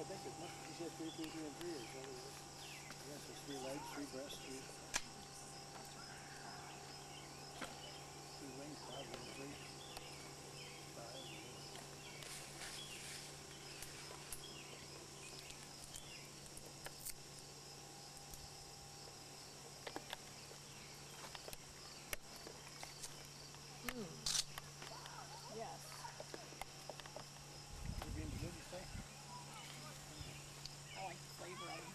think it must be, he said 3, 3, 3, and 3 is what it is. Yes, it's 3 legs, 3 breasts, 3 wings, probably 3 thighs. Yes. Your beans good, you say? I like the flavor of them.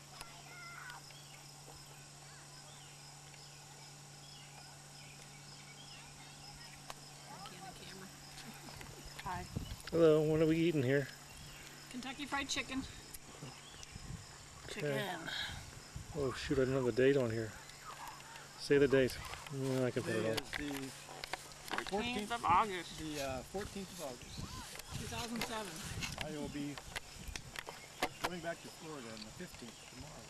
Back in the camera. Hi. Hello, what are we eating here? Kentucky Fried Chicken. Okay. Chicken. Oh shoot, I didn't have the date on here. Say the date. Yeah, I can put it Today on. is the 14th of August. The 14th of August. 2007. I will be going back to Florida on the 15th tomorrow.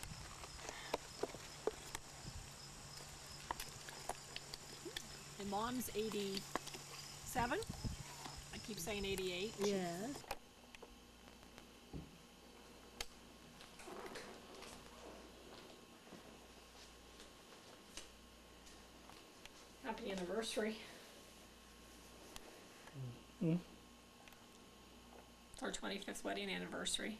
And Mom's 87. I keep saying 88. Yes. Happy anniversary. Mm. It's our 25th wedding anniversary.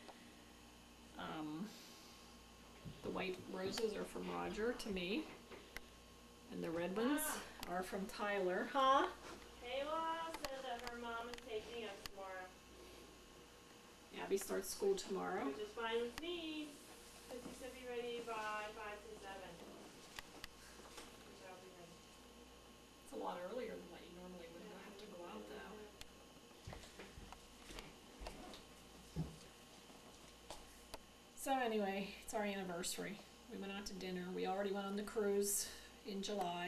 The white roses are from Roger to me. And the red ones are from Tyler. Huh? Kayla said that her mom is taking us tomorrow, Abby starts school tomorrow. which is fine with me, because she said be ready by 5 to 7. Which I'll be ready. It's a lot earlier than what you normally would have to go out though. So anyway, it's our anniversary. We went out to dinner. We already went on the cruise in July.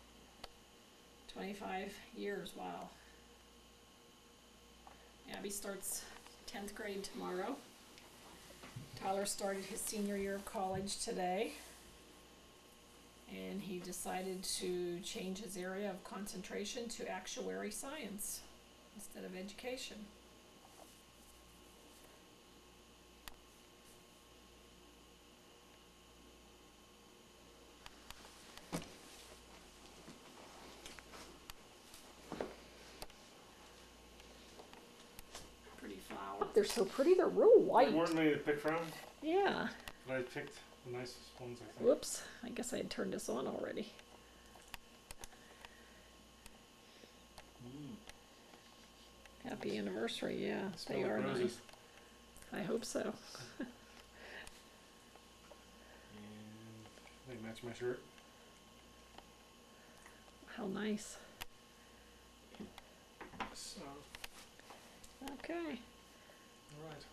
25 years, wow. Abby starts 10th grade tomorrow. Tyler started his senior year of college today. And he decided to change his area of concentration to actuary science instead of education. Pretty flower. They're so pretty, they're real white. There weren't many to pick from, Yeah. but I picked the nicest ones, I think. Whoops. I guess I had turned this on already. Happy anniversary, yeah. Smell They like are nice. roses. I hope so. And they match my shirt. How nice. So, Okay. alright.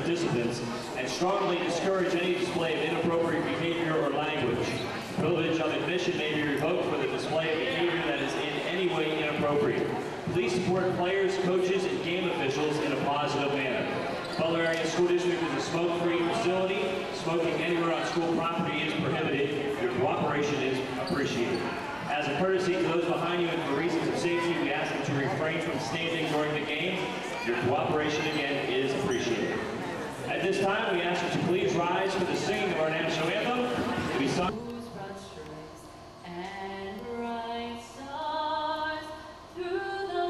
participants and strongly discourage any display of inappropriate behavior or language. Privilege of admission may be revoked for the display of behavior that is in any way inappropriate. Please support players, coaches, and game officials in a positive manner. Butler Area School District is a smoke-free facility. Smoking anywhere on school property is prohibited. Your cooperation is appreciated. As a courtesy to those behind you and for reasons of safety, we ask that you refrain from standing during the game. Your cooperation again is appreciated. At this time, we ask that you please rise for the singing of our national anthem to be sung. And bright stars through the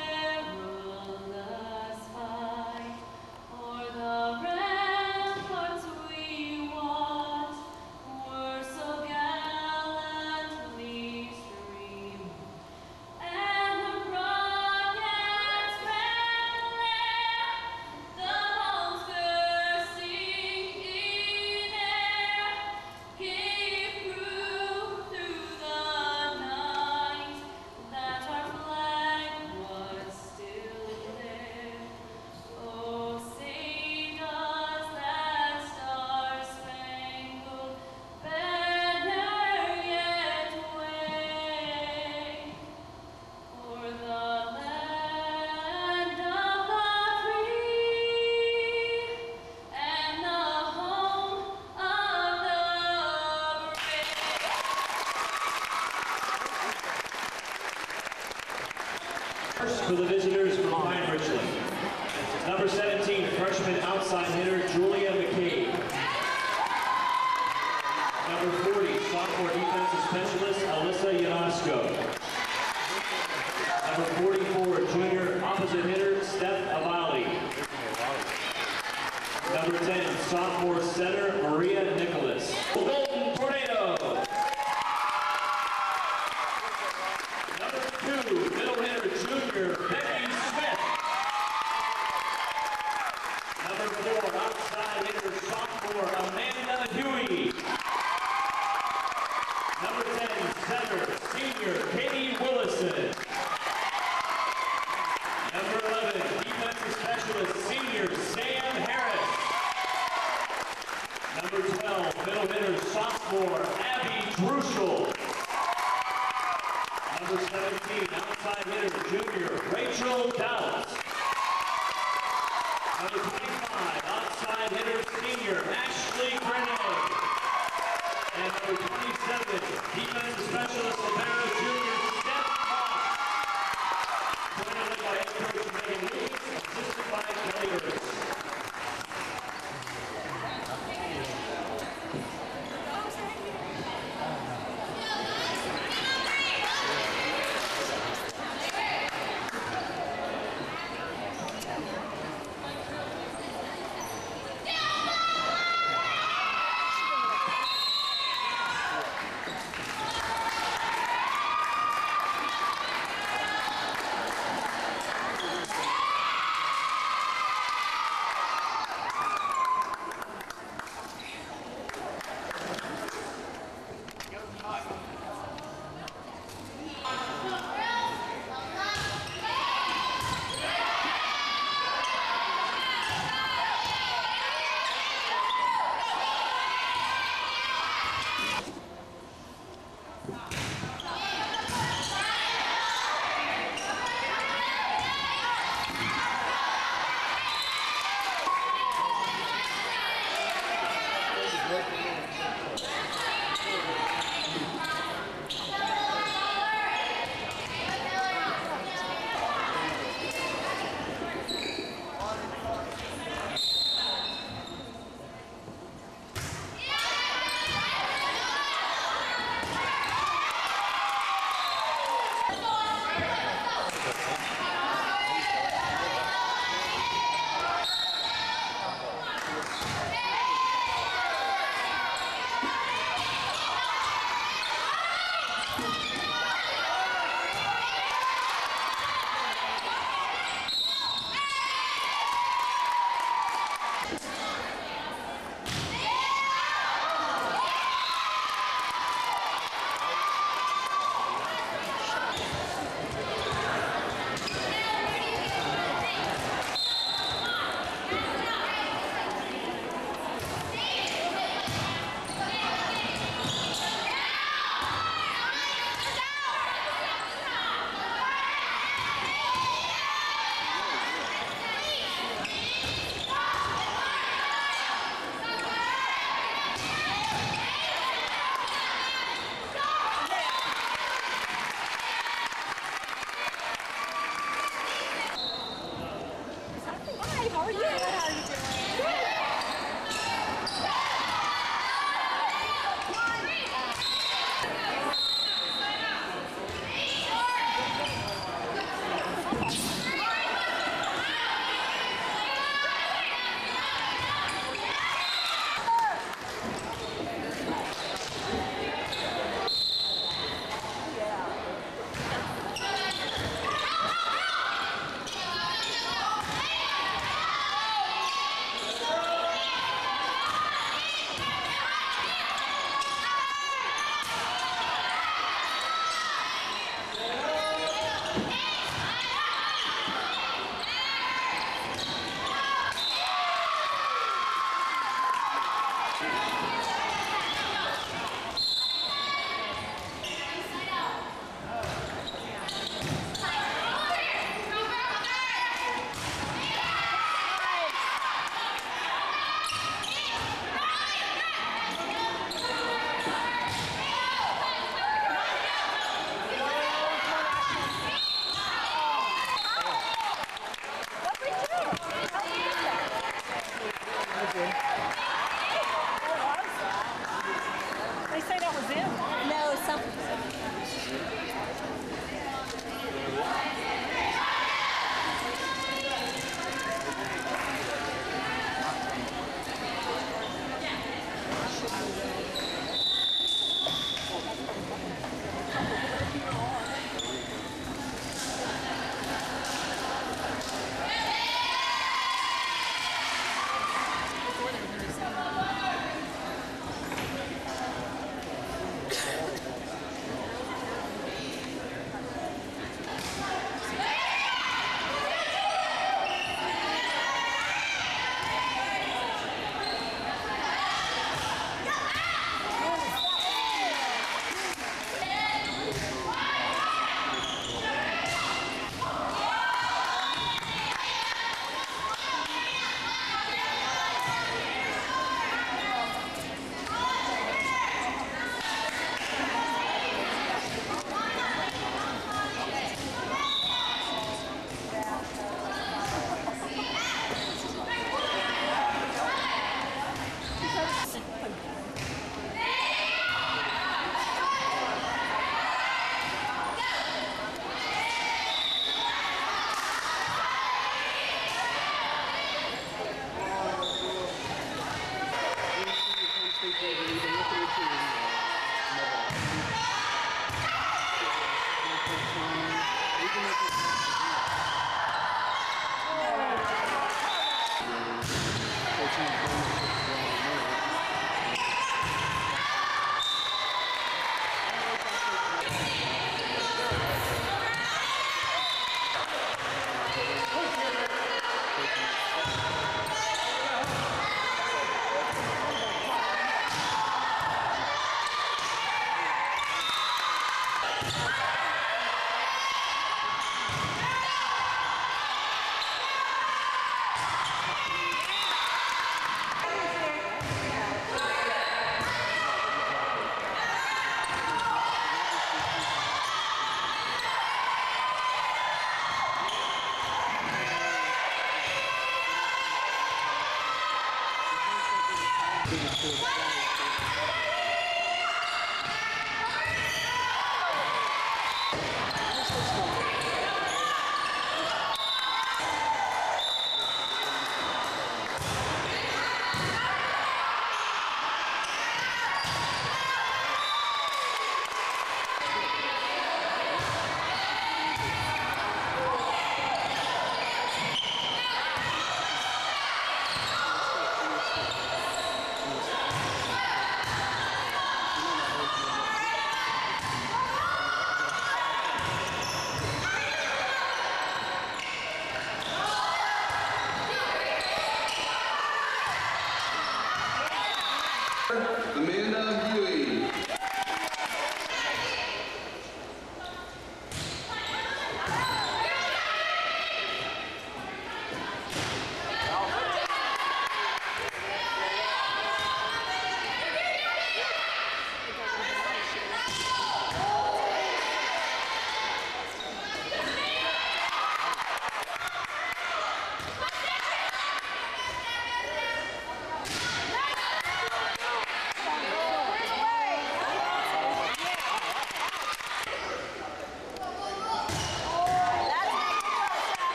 perilous fight, o'er the ramparts we watched, were so gallantly streamed, and the rockets red glare, the bombs bursting in air, gave proof through the night that our flag was still there. Oh, sing us that star-spangled banner yet wave, o'er the land of the free and the home of the brave. First for the visitors from Pine Richland. Number 17, freshman outside hitter Julia McCabe. Number 40, sophomore defensive specialist Alyssa Yanasco. Number 44, junior opposite hitter Steph Avali. Number 10, sophomore center Maria Nicholas. Golden Tornado. Number 2, middle hitter junior Becky Smith. Number 4, outside hitter sophomore Amanda Huey. Number 10, center senior Katie Willison. Number 11, defensive specialist senior Sam Harris. Number 12, middle hitter sophomore Oh yeah, how are you doing? They say that was it? No, some.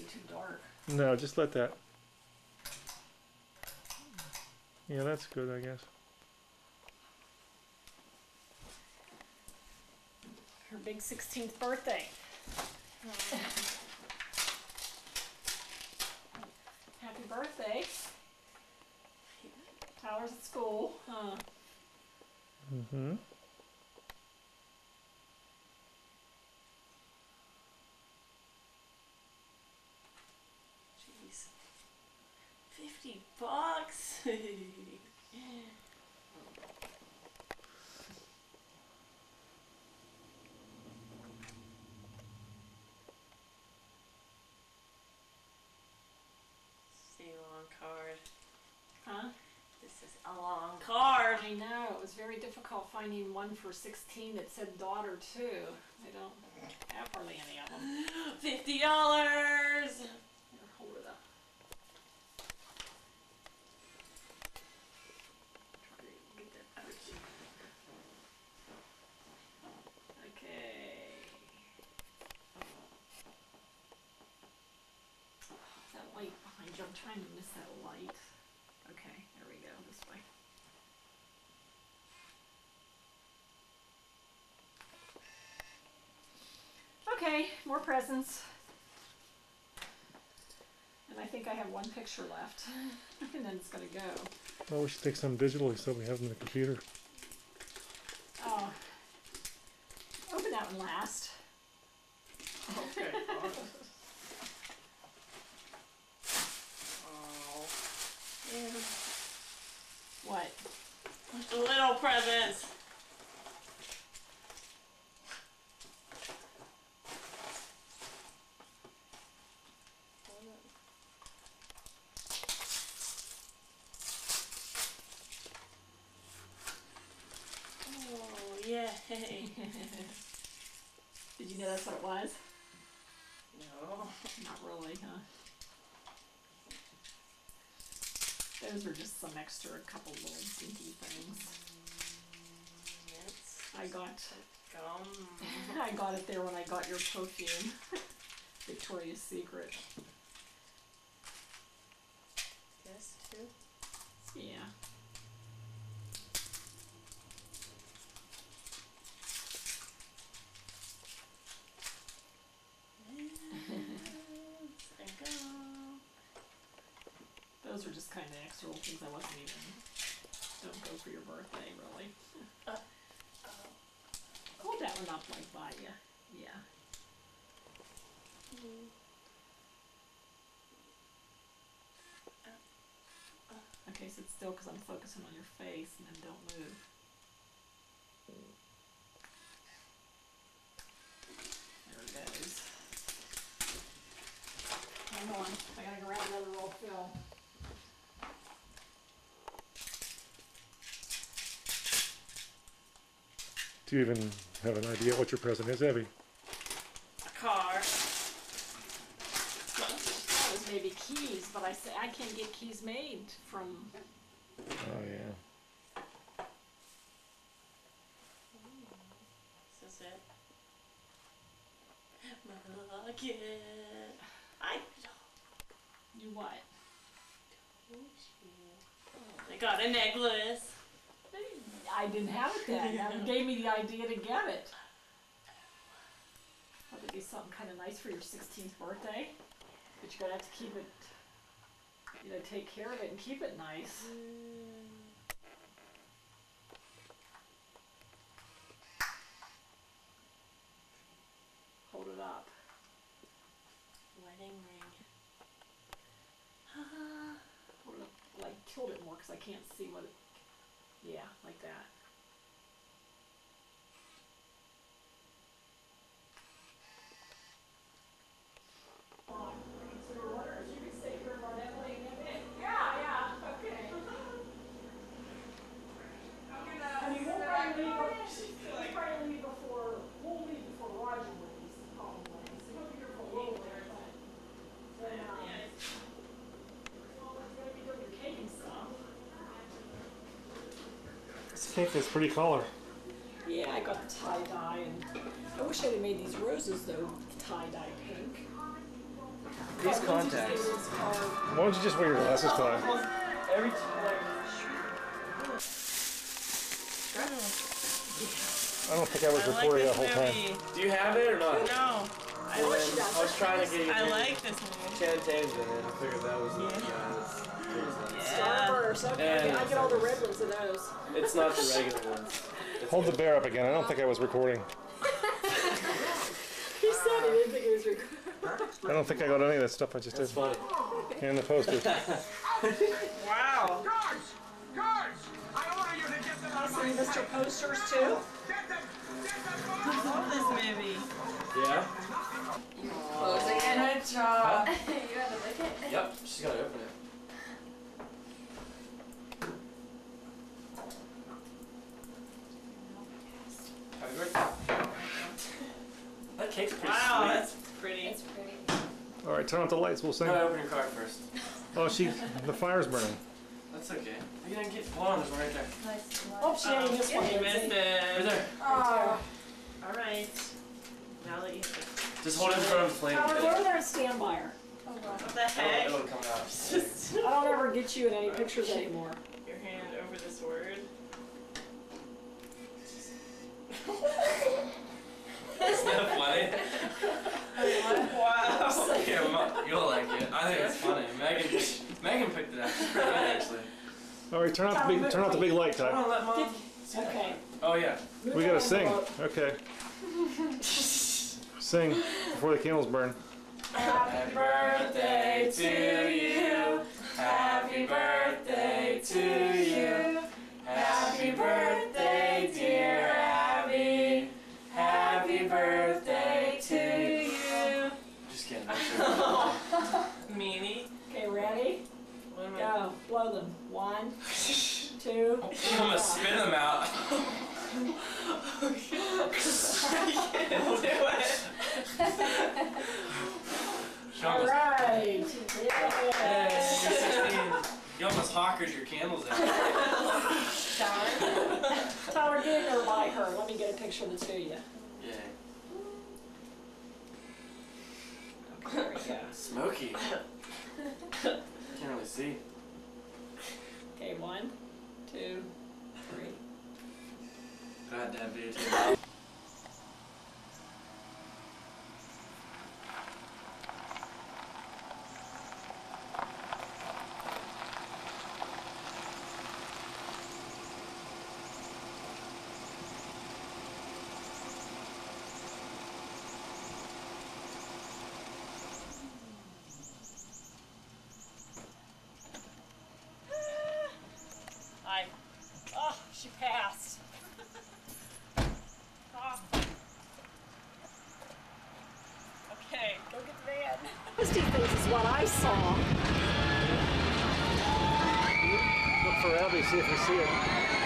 be too dark. No, just let that. Yeah, that's good, I guess. Her big 16th birthday. Happy birthday. Tyler's at school. Mm-hmm. Jeez. $50. See a long card. Huh? This is a long card. I know, it was very difficult finding one for 16 that said daughter too. I don't have hardly any of them. $50. Here, hold it up. Try to get that out. Okay. That light behind you, I'm trying to miss that light. Okay, there we go, this way. Okay, more presents. And I think I have one picture left. And then it's gonna go. Well, we should take some digitally so we have them in the computer. Oh. Open that one last. Okay. Oh. What? The little presents. Oh, yay. Did you know that's what it was? No. Not really, huh? Those are just some extra, couple little dinky things. Yes. I got Gum. I got it there when I got your perfume. Victoria's Secret. This too. Yeah. And gum. Those are just kind of extra little things I wasn't even, don't go for your birthday, really. Hold that one up like by you. Yeah. Okay, sit still because I'm focusing on your face and then don't move. There it goes. Hang on, I gotta grab another roll of film. Do you even have an idea what your present is, Evie? A car. That was maybe keys, but I can't get keys made from. Oh, yeah. Is this it? Market. I You what? told you. I got a necklace. I didn't have it then. That gave me the idea to get it. Thought it'd be something kind of nice for your 16th birthday. But you're gonna have to keep it, take care of it and keep it nice. Hold it up. Wedding ring. Hold it up, like tilt it more because I can't see what it. Yeah, like that. This cake is pretty color. Yeah, I got the tie-dye, and I wish I'd have made these roses, though, tie-dye pink. These contacts. Why don't you just wear your glasses, Clyde? Every time. I don't think I was recording that whole time. Do you have it or not? No, I was trying to get you I like this movie. Channing Tatum's in it. I figured that was the Starburst. Okay, And- I get all the red ones of those. It's not the regular ones. Hold the bear up again. I don't think I was recording. He said he didn't think it was recorded. I don't think I got any of that stuff I just did. It's funny. And the posters. Wow. See Mr. Posters too? I love this movie. Yeah? Closing it. Good job. You have to lick it? Yep. She's gotta open it. Happy birthday. That cake's pretty Wow, sweet. that's pretty. It's pretty. All right, turn off the lights. We'll sing. No, open your card first. Oh, the fire's burning. That's okay. You didn't get one. There's one right there. Nice. Oh, she ain't this one. You missed Lindsay. Right it. there. Oh. All right. Now that you Just hold it in front of the flame. Howard, go over there and stand by her. Oh, wow. what the heck? It'll come out. Just I don't ever get you in any pictures anymore. your hand over this word. Isn't that funny? Wow. Here, you'll like it. I think it's funny. Megan picked it out. It's pretty good, actually. All right, turn off the big light, Come Ty. on, let Mom. Okay. Oh, yeah. We gotta sing. Okay. Sing before the candles burn. Happy birthday to you. Happy birthday to you. Happy birthday, dear Abby. Happy birthday to you. Just kidding. Meanie. Okay, ready? What am I? Go. Blow them. 1, 2. I'm gonna spin them out. Can't do it. She All almost, right. Hey, Yeah. you're 16. You almost hawkered your candles out. Tyler, get her by her. Let me get a picture of the two of you. Yeah. There we go. Smoky. Can't really see. Okay, 1, 2, 3. I had to have videotape. Hi. Oh, she passed. Oh. Okay, go get the van. Christy thinks is what I saw. Look for Abby, see if we see it.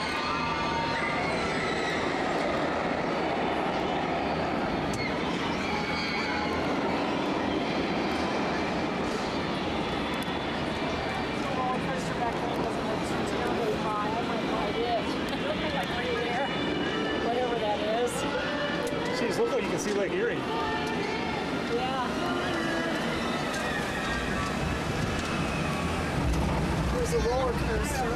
roller coaster back then wasn't like terribly high. I might ride it. Like right there. Whatever that is. Jeez, look like you can see Lake Erie. Yeah. There's a roller coaster.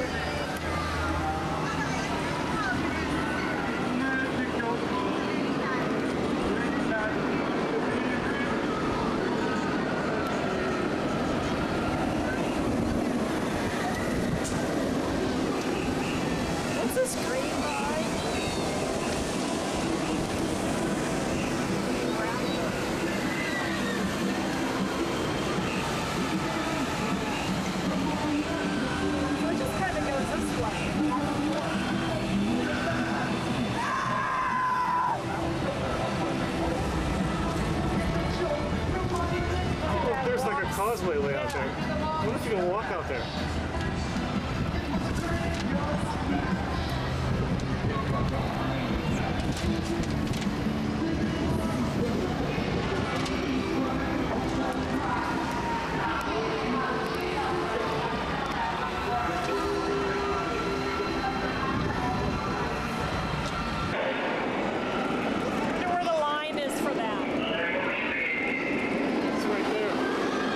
What's this green line? So it just kind of goes this way. Look, there's like a causeway way out there. I wonder if you can walk out there. I wonder where the line is for that. It's right there.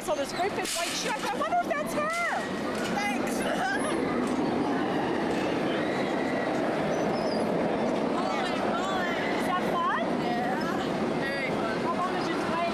saw this great big white shoe. I thought, I wonder if that's her. Thanks. Is that fun? Yeah. Very fun. How long did you play?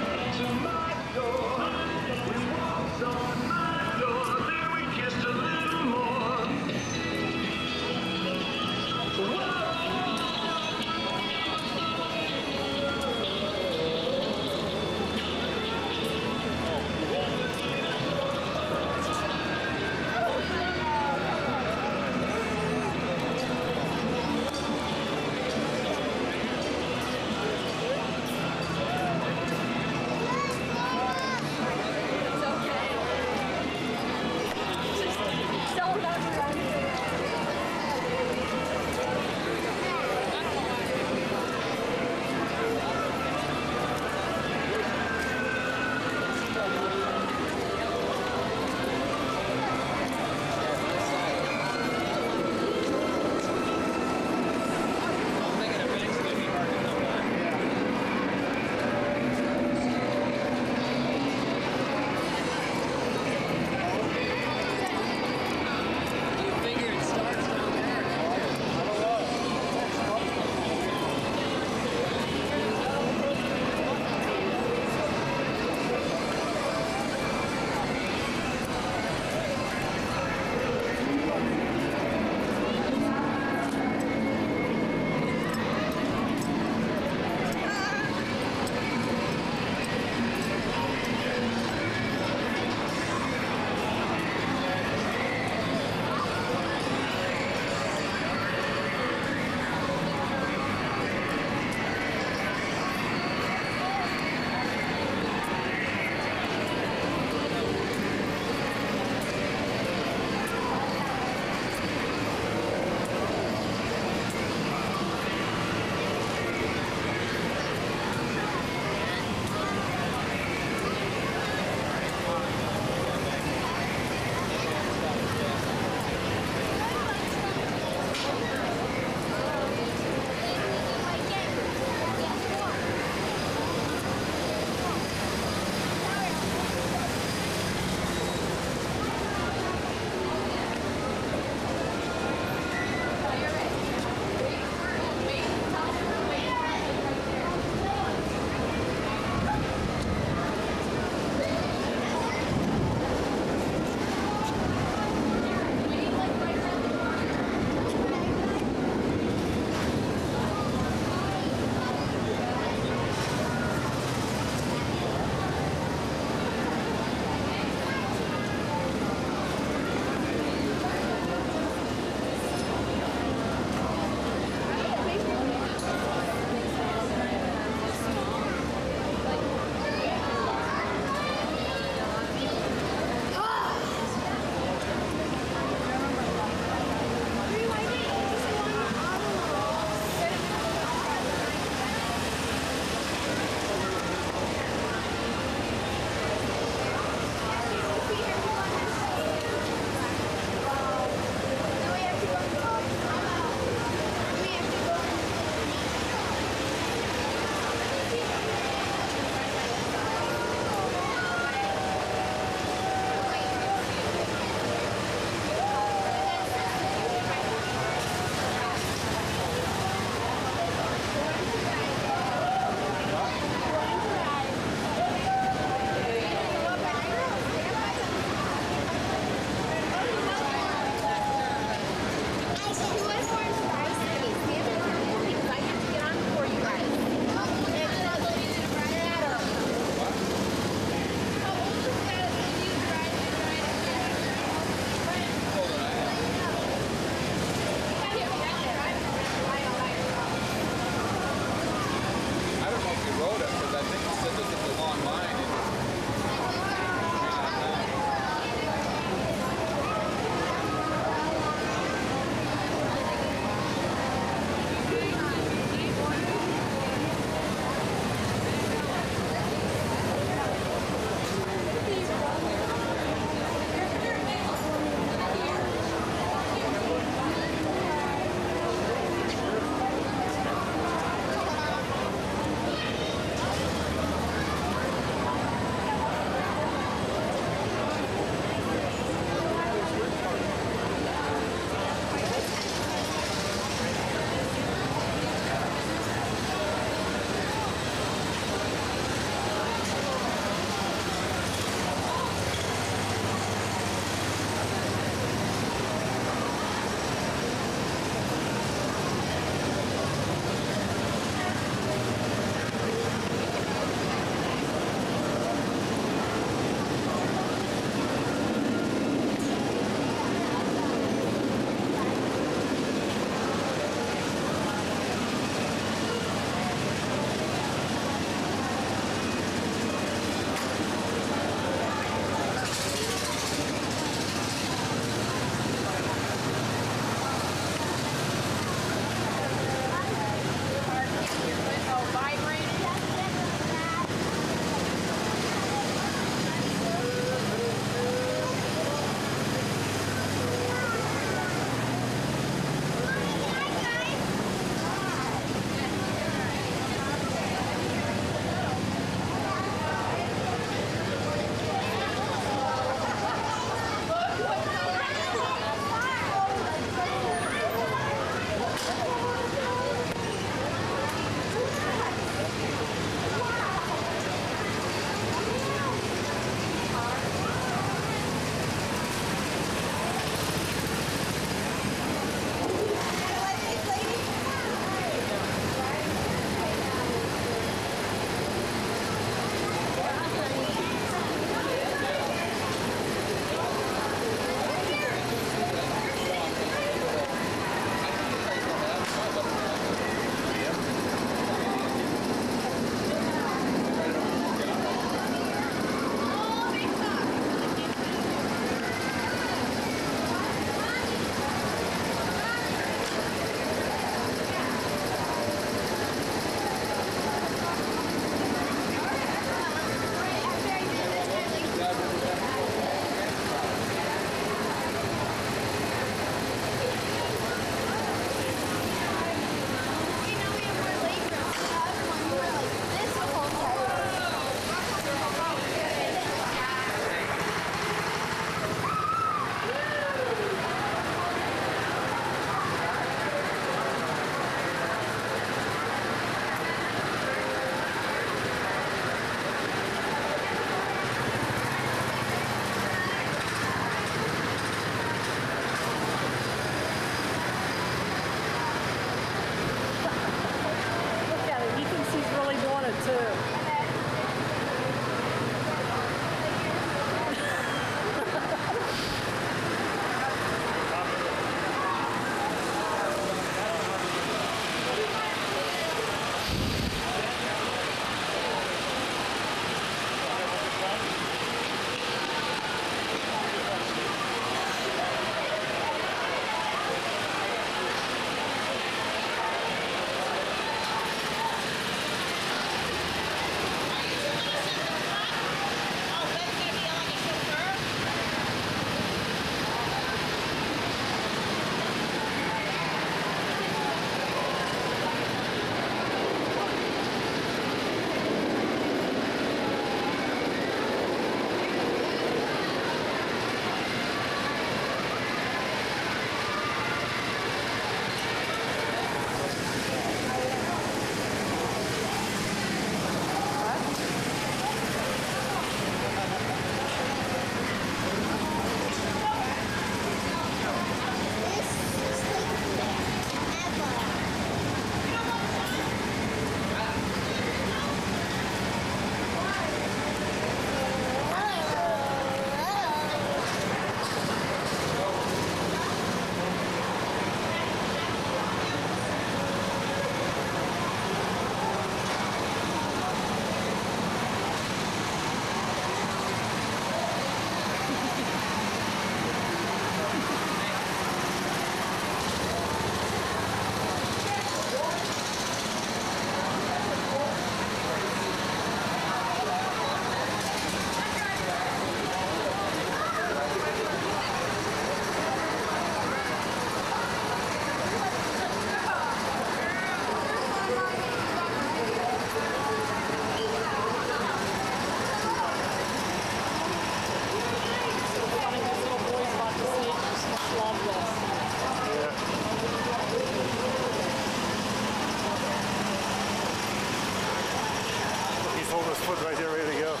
foot right there ready to go.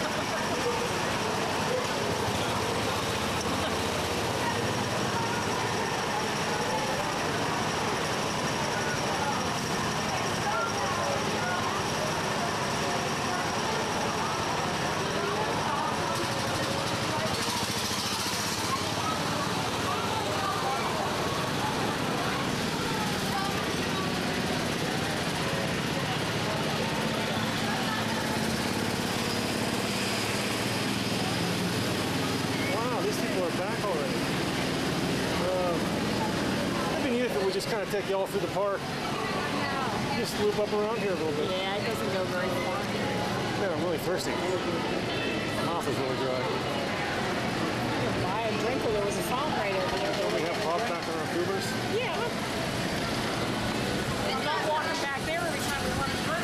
Just kind of take y'all through the park. Just loop up around here a little bit. Yeah, it doesn't go very far. Man, I'm really thirsty. My mouth is really dry. Buy a drink or there was a fountain right over there. Do we have pop back on our Cougars? Yeah. I'm not walking back there every time we run through.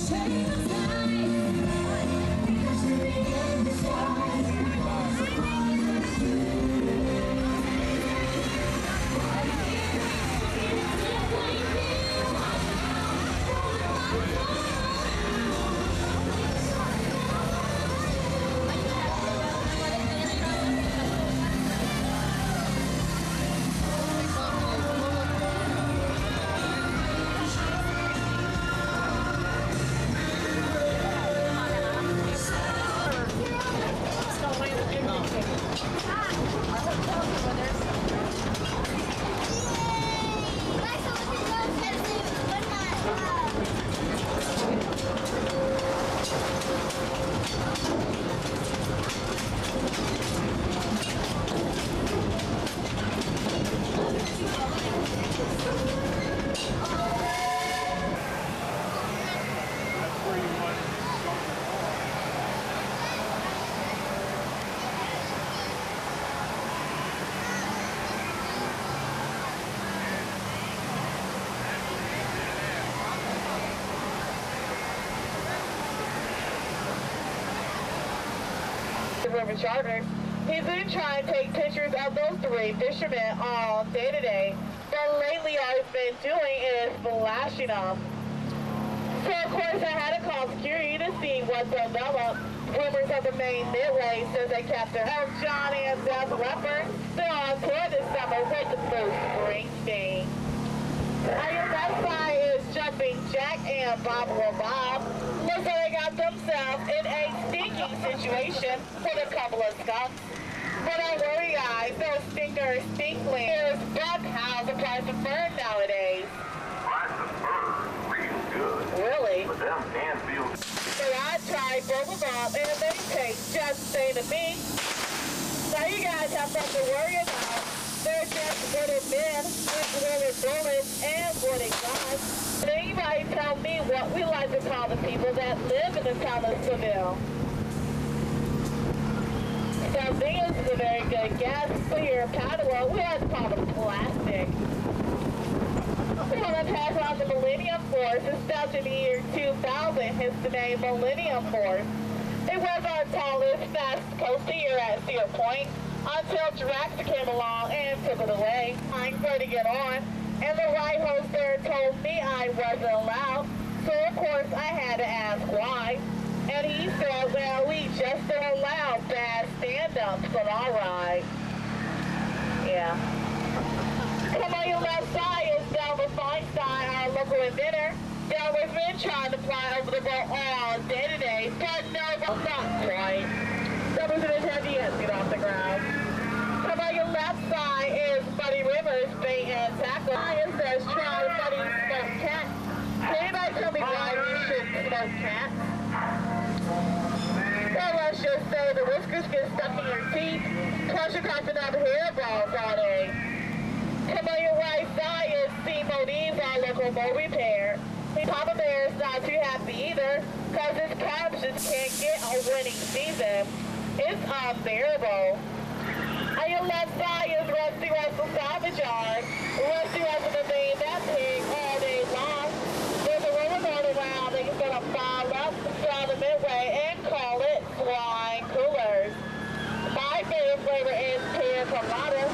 River Charter. He's been trying to take pictures of those three fishermen all day today, but lately all he's been doing is flashing them. So of course I had to call security to see what developed. Rumors of the main midway says they captured Elk Johnny and Death Leopard. They're on tour this summer with the Bruce Springsteen. On your left side is Jumping Jack and Bob Bob. Looks like they got themselves in a stinking situation with a couple of skunks. But don't worry guys, those stinkers stink clean. Buck how's the price of bird nowadays? Price of bird, real good. Really? But them Canfield. So I tried both of them and they taste just the same to me. So you guys have nothing to worry about. They're just wooden men with wooden bullets and wooden guns. Can anybody tell me what we like to call the people that live in the town of Seville? Sardines is a very good guess. But here in Padua, we like to call them plastic. We want to pass on the Millennium Force. Established in the year 2000, hence the name Millennium Force. It was our tallest, fastest coaster here at Cedar Point until Jurassic came along and took it away. I'm trying to get on, and the right host there told me I wasn't allowed, so of course I had to ask why. And he said, well, we just don't allow bad stand-ups on our ride. Yeah. Come on your left side is Delmer Feinstein, our local inventor. Delmer's been trying to fly over the boat all day today, but no, not quite. Delmer's in his heavy yet, get off the ground. Come on your left side is Buddy Rivers, bait and tackle. It says try Buddy smoked cat. Can anybody tell me why we should smoke cats? Well, let's just say the whiskers get stuck in your teeth, plus you're coughing out hairballs all day. Come on your right side is Steve Modine's our local boat repair. Papa Bear's not too happy either, because his cabs just can't get a winning season. It's unbearable. On your left side is Rusty Russell Salvage Yard. Rusty Russell has been that pig all day long. There's a rumor going around that he's going to file up around the midway and call it Flying Coolers. My favorite flavor is pear colada.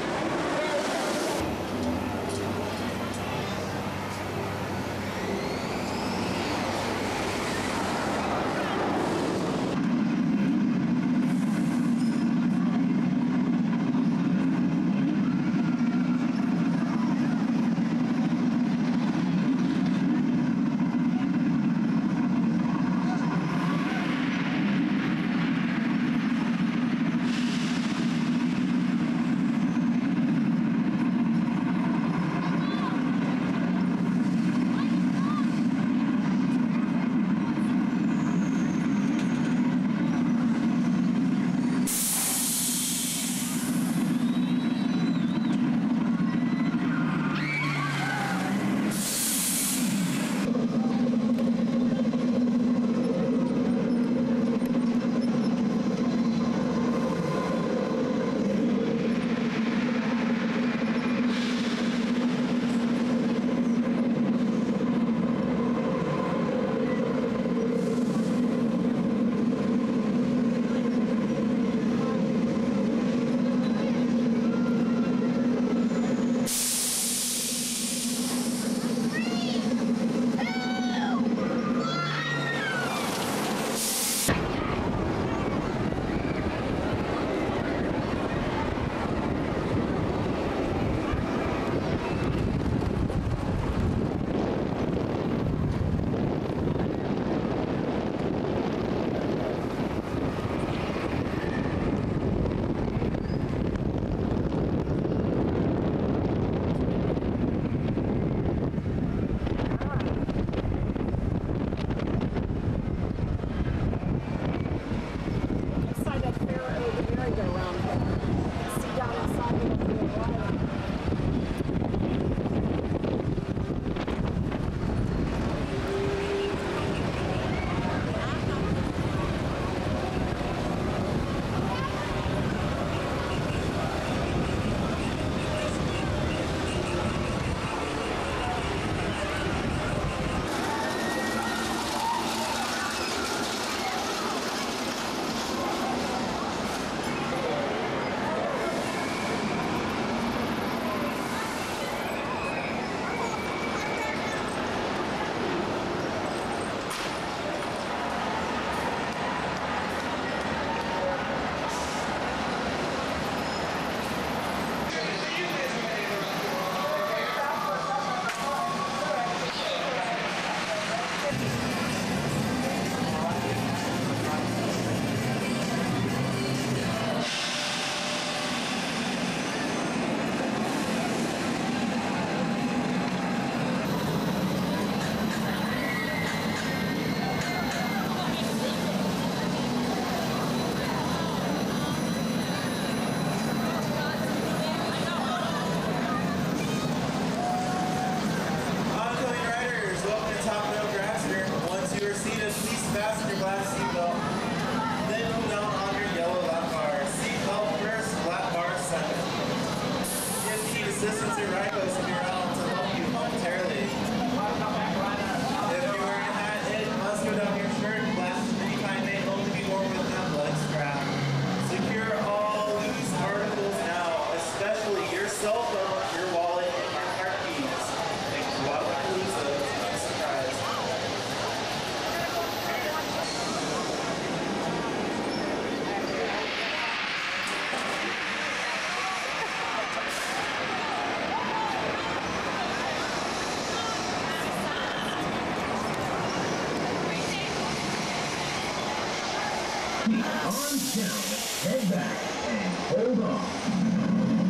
feet on down, head back, and hold on.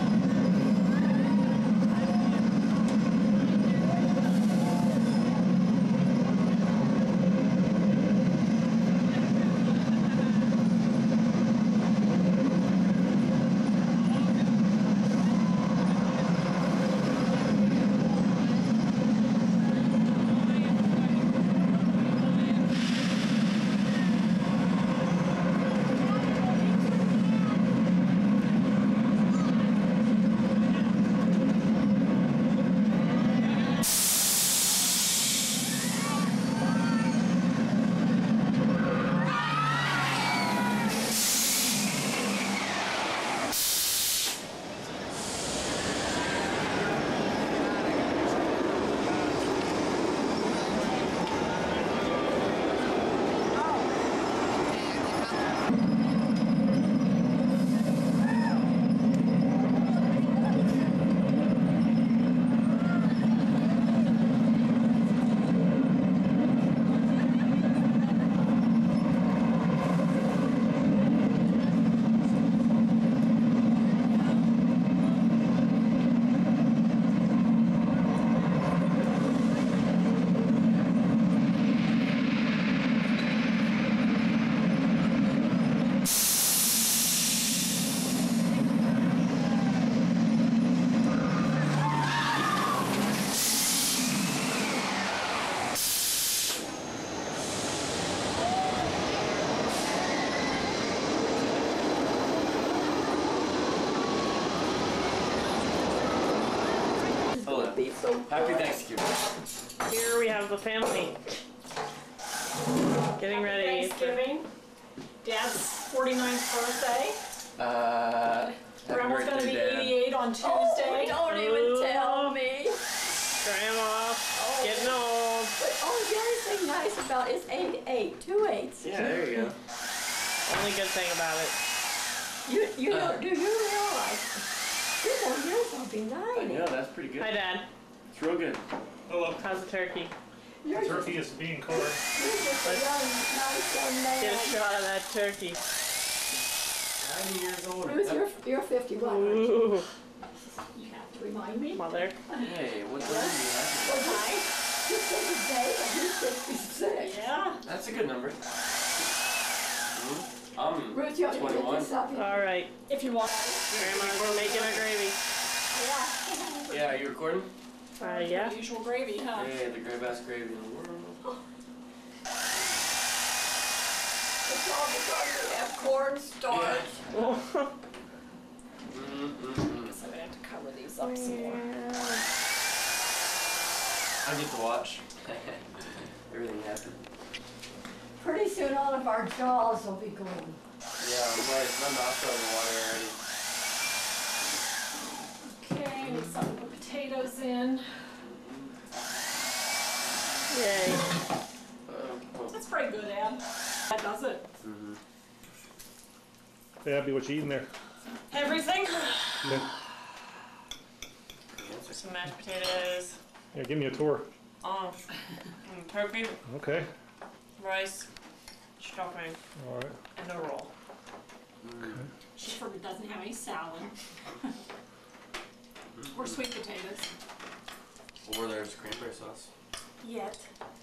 Happy Thanksgiving. Here we have the family. Getting ready. Thanksgiving. Dad's 49th birthday. Grandma's gonna be 88 on Tuesday. Don't even tell me. Grandma, getting old. But the other thing nice about it's 88, 2 8s. Yeah, there you go. Only good thing about it. You don't, do you realize 2 more years I'll be 90? Yeah, that's pretty good. Hi, Dad. It's real good. Hello. How's the turkey? You're Turkey is being cooked. You're just a young, nice young man. Get a shot of that turkey. 90 years old. Bruce, you're 51, aren't you? Ooh. You have to remind me. Mother. Hey, what time do you have? Well, hi. You said the day and he's 56. Yeah. That's a good number. I'm Ruth, you want to get 21. this up? All right. If you want. Grandma's making her gravy. Yeah. Yeah, are you recording? Yeah. Usual gravy, huh? Hey, the greatest gravy in the world. It's all because we have cornstarch. Guess I'm gonna have to cover these up some more. I get to watch everything happen. Pretty soon all of our jaws will be gone. Yeah, I'm right. My mouth's out of the water already. Okay, need some of the potatoes in. Yay. That's pretty good, Ab. That does it. Hey, Abby, what you eating there? Everything? Yeah. Some mashed potatoes. Yeah, give me a tour. Turkey, Okay. rice, stuffing, All right. and a roll. She doesn't have any salad. Or sweet potatoes. Or there's cranberry sauce. Yet.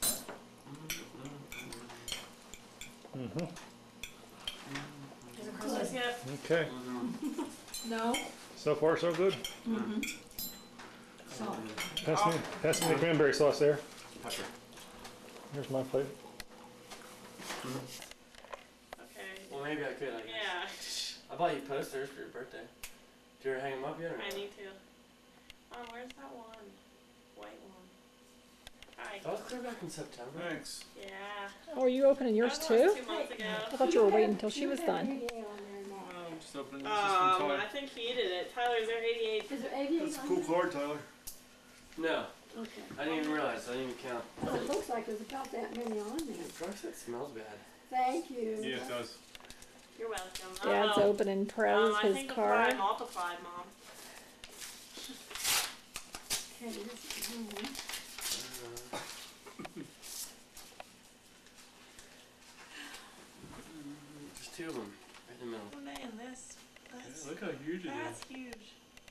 Mm-hmm. Is it Christmas yet? Okay. No. So far, so good. Mm-hmm. So. Pass me the cranberry sauce there. Pepper. Here's my plate. Okay. Well, maybe I could, I guess. Yeah. I bought you posters for your birthday. Did you ever hang them up yet? Or I need to. Where's that one? White one. Hi. That was clear back in September. Thanks. Yeah. Oh, are you opening yours That too? was 2 months ago. I thought you were waiting until she was done. I'm just opening this from Tyler. I think he did it. Tyler's there 88. Is there 88 That's a on cool there? card, Tyler. No. Okay. I didn't even realize. I didn't even count. Well, it looks like there's about that many on there. Drugs, that smells bad. Thank you. Yeah, it does. You're welcome. Dad's opening Trez I his think card. I multiplied, Mom. Okay, this is one. two of them right in the middle. Oh man, this. That's, Yeah, look how huge it that's is. huge.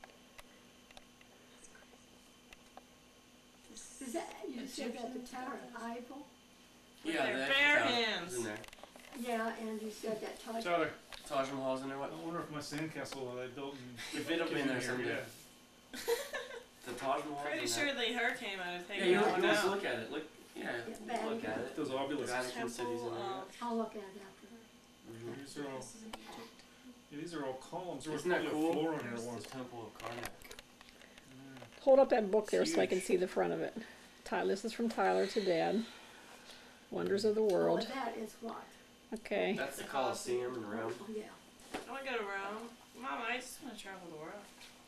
Is that, you said that the Tower of Eiffel? With Yeah, their that bare tower hands. is in there. Yeah, and you said that Taj. Tyler, Taj Mahal's in there. What? I wonder if my sandcastle that I built in If it'll be in there here, someday. yeah. The Taj Mahal's Pretty in sure there. the hurricane might have Yeah, taken you that one let's out. look at it. Look, yeah, Yeah, look at it. Those obelisks. Vatican City's in Temple there. of I'll look at it after. Mhm. These are all, yeah, these are all columns. There was Isn't that probably cool? a floor on here There's once. the Temple of Karnak. Hold up that book there It's so I can huge. see the front of it. This is from Tyler to Dad. Wonders of the Oh, World. that is what? Okay. That's the Colosseum in Rome. Oh, yeah. I want to go to Rome. Mom, I just want to travel the world.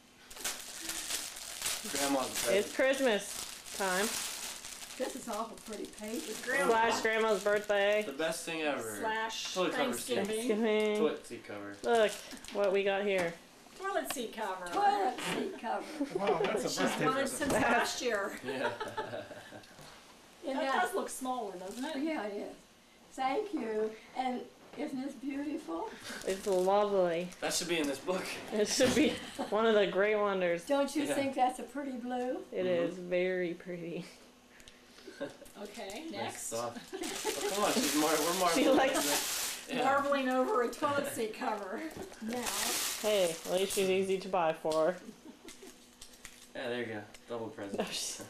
Grandma's It's present. Christmas time. This is awful pretty paper. Slash grandma's birthday. The best thing ever. Slash Toilet cover seat. Thanksgiving. Thanksgiving. Toilet seat cover. Look what we got here. Toilet seat cover. Toilet seat cover. Wow, that's a She's birthday wanted present. since last year. Yeah. And That that, does look smaller, doesn't it? yeah, it is. Thank you. And isn't this beautiful? It's lovely. That should be in this book. It should be one of the great wonders. Don't you Yeah. think that's a pretty blue? It is very pretty. Okay, Nice next. stuff. Oh, come on, we're marveling. She likes Yeah. Marbling over a toilet seat cover. Now, Hey, at least she's easy to buy for. Yeah, there you go. Double present.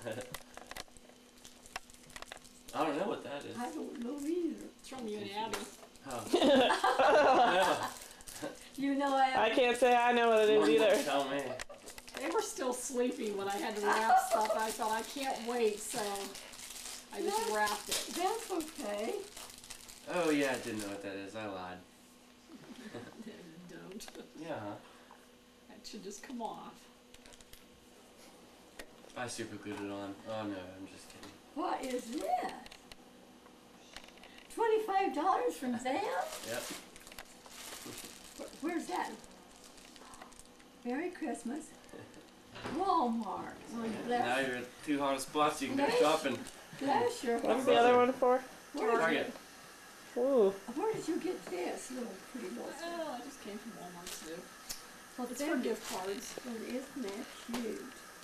I don't know what that is. I don't know either. It's from you and Abby. Oh. You know I I can't say I know what it is either. Tell me. They were still sleepy when I had to wrap stuff. I thought I can't wait, so I just wrapped it. That's okay. Oh yeah, I didn't know what that is. I lied. Don't. Yeah, huh? That should just come off. I super glued it on. Oh no, I'm just kidding. What is this? $25 from them? Yep. Where's that? Merry Christmas. Walmart. Oh, Now bless, you're at two hottest spots. You can go Nice. shopping. bless your What's heart. the other one for? Target. Ooh. Where did you get this little pretty little stuff? Oh, I just came from Walmart too. Well, It's for gift cards. Well, isn't that cute?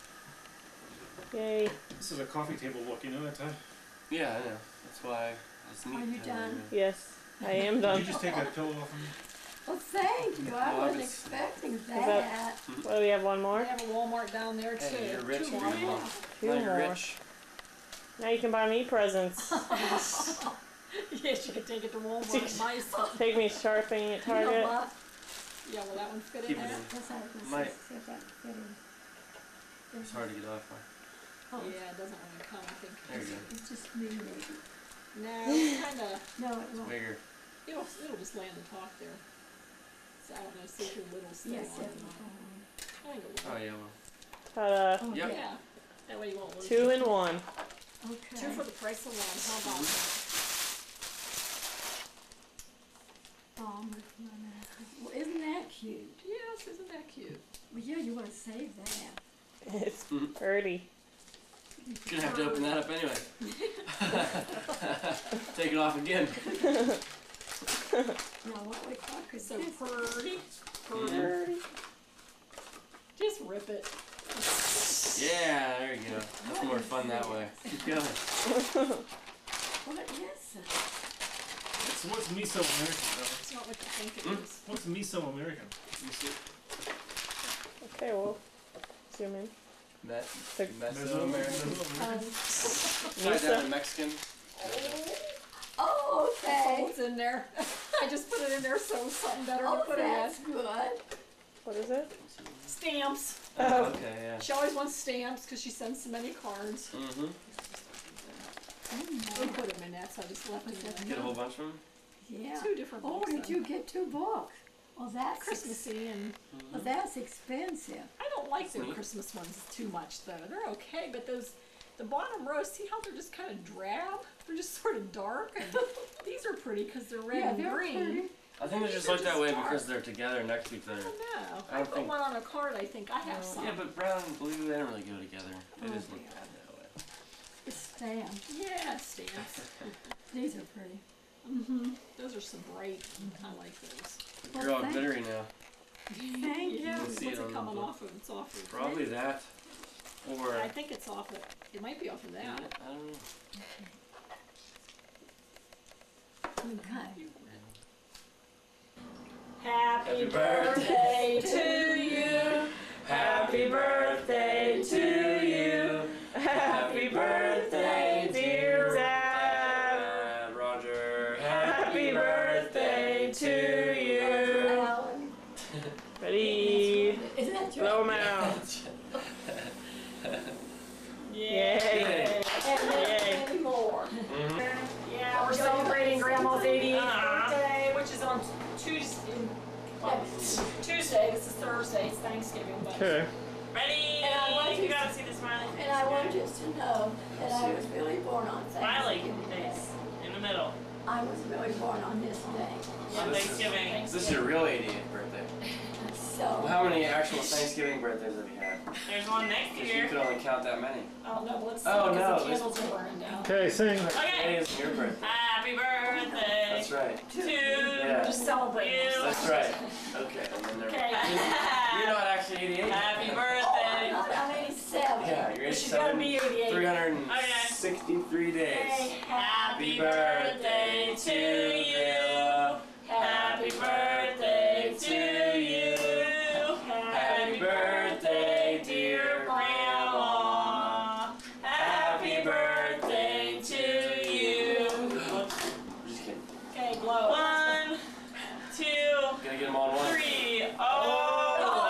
Yay. This is a coffee table look, you know that, Ty? Yeah, I know. That's why it's neat. Are you to have done? it. Yes, I am Did done. you just take that pillow off of me? Well, thank you. I Well, wasn't it's- expecting that- that. What, do we have one They more? have a Walmart down there too. Hey, you're rich. Two You're more. evil. Two Now you're more. rich. Now you can buy me presents. Yes, you could take it to Walmart and buy something. Take me shopping at You know Target. what? Yeah, will that one fit Keep in it there? in. That's how I was Might. gonna see if that would fit in. It's hard to get off on. Oh, Yeah, it doesn't want to come, I think. There you go. it's just me, maybe. No, it's kind of, No, it It's won't. bigger. it'll just land the top there. So I don't know, see if your little stay Yes, on it or not. will. I think it will. Oh yeah. Well. Ta-da. Oh, Yep. Yeah, that way you won't lose Two it. in one. Okay. Two for the price of one, how about that? Oh, well, isn't that cute? Yes, isn't that cute? Well, yeah, you want to save that. It's pretty. Gonna have to open that up anyway. Take it off again. Now, what we call could So this? pretty, Mhm. pretty. Just rip it. Yeah, there you go. That's more fun that way. Keep going. What is it? So what's miso American, though? It's not what you think it Hmm? is. What's miso American? You see? Okay, well, zoom in. Mesoamerican. Upside down in Mexican. Oh, okay. It's in there. I just put it in there so something better to Oh, put it that's in. good. What is it? Stamps. Oh. Okay, yeah. She always wants stamps because she sends so many cards. Mm-hmm. We put them in that, so I just left them in Get a whole bunch of them. Yeah. Two different Oh, books. did then. you get 2 books? Well, that's Christmassy and well, that's expensive. I don't like their Sweet. Christmas ones too much though. They're okay, but the bottom row, see how they're just kind of drab? They're just sort of dark. And these are pretty because they're red Yeah, and they're green. pretty. I think they're just like that way because they're together next to each other. I don't know. I I don't put think- one on a card. I think I have some. Yeah, but brown and blue, they don't really go together. They just Oh, look yeah. bad that way. It's stamped. Yeah, stamps. These are pretty. Those are some bright. I like those. You're all glittery now. Thank you. Yeah, can what's see it it on the coming book. off of? It's off of. Probably that. Or I think it's off of. It might be off of that. I don't know. Okay. Happy birthday to you. Happy birthday to you. Happy birthday, dear Dad. Roger. Happy birthday to you. Alan. Ready? Isn't that Blow true? 'em out. Yay. Yay. And then many more. Yeah, we're celebrating Grandma's 88th Uh-huh. birthday, which is on Tuesday. Tuesday. This is Thursday. It's Thanksgiving. But Okay. Ready? And I want You you gotta see the smiley face. And I want you to know that I was really born on Smiley Thanksgiving Day. face. In the middle. I was really born on this day. On Thanksgiving. This is your real 88th birthday. So, Well, how many actual Thanksgiving birthdays have you had? There's one next Because you year. could only count that many. oh no, let's see Oh, because no, the this- candles are burning down. Okay, sing. Okay. Today is your birthday. Happy birthday That's right. to Yeah. Just celebrate. you. That's right. Okay, and then Okay. You're not actually 88. Happy oh, birthday. I'm 87. Yeah, you're She's gotta 87. be 88. 363 days. Happy birthday to you. Happy birthday to you. Happy birthday, dear Grandma. Happy birthday to you. Just kidding. Okay, blow. 1, 2, Gonna get them all in one. 3. Oh.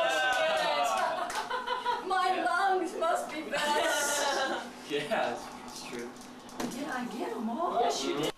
My lungs must be bad. Yeah, it's true. Did I get them all? Yes, you did.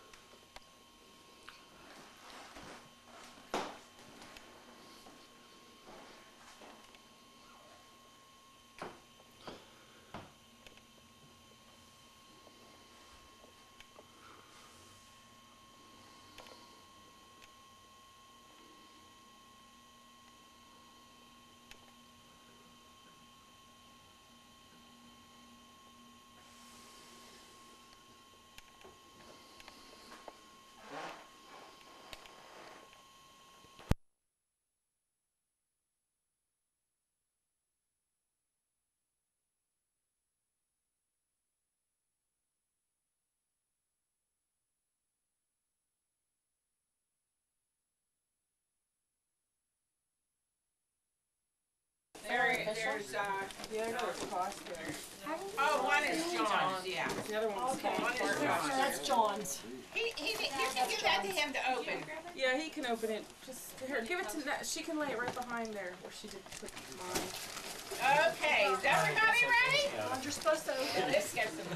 There's the other one's Foster. Oh, one is John's, yeah. The other one's John's. That's John's. You can give that to him to open. Yeah, he can open it. Just here, give it to that. She can lay it right behind there where she did put mine. Okay, is everybody ready? You're supposed to open it. This gets them.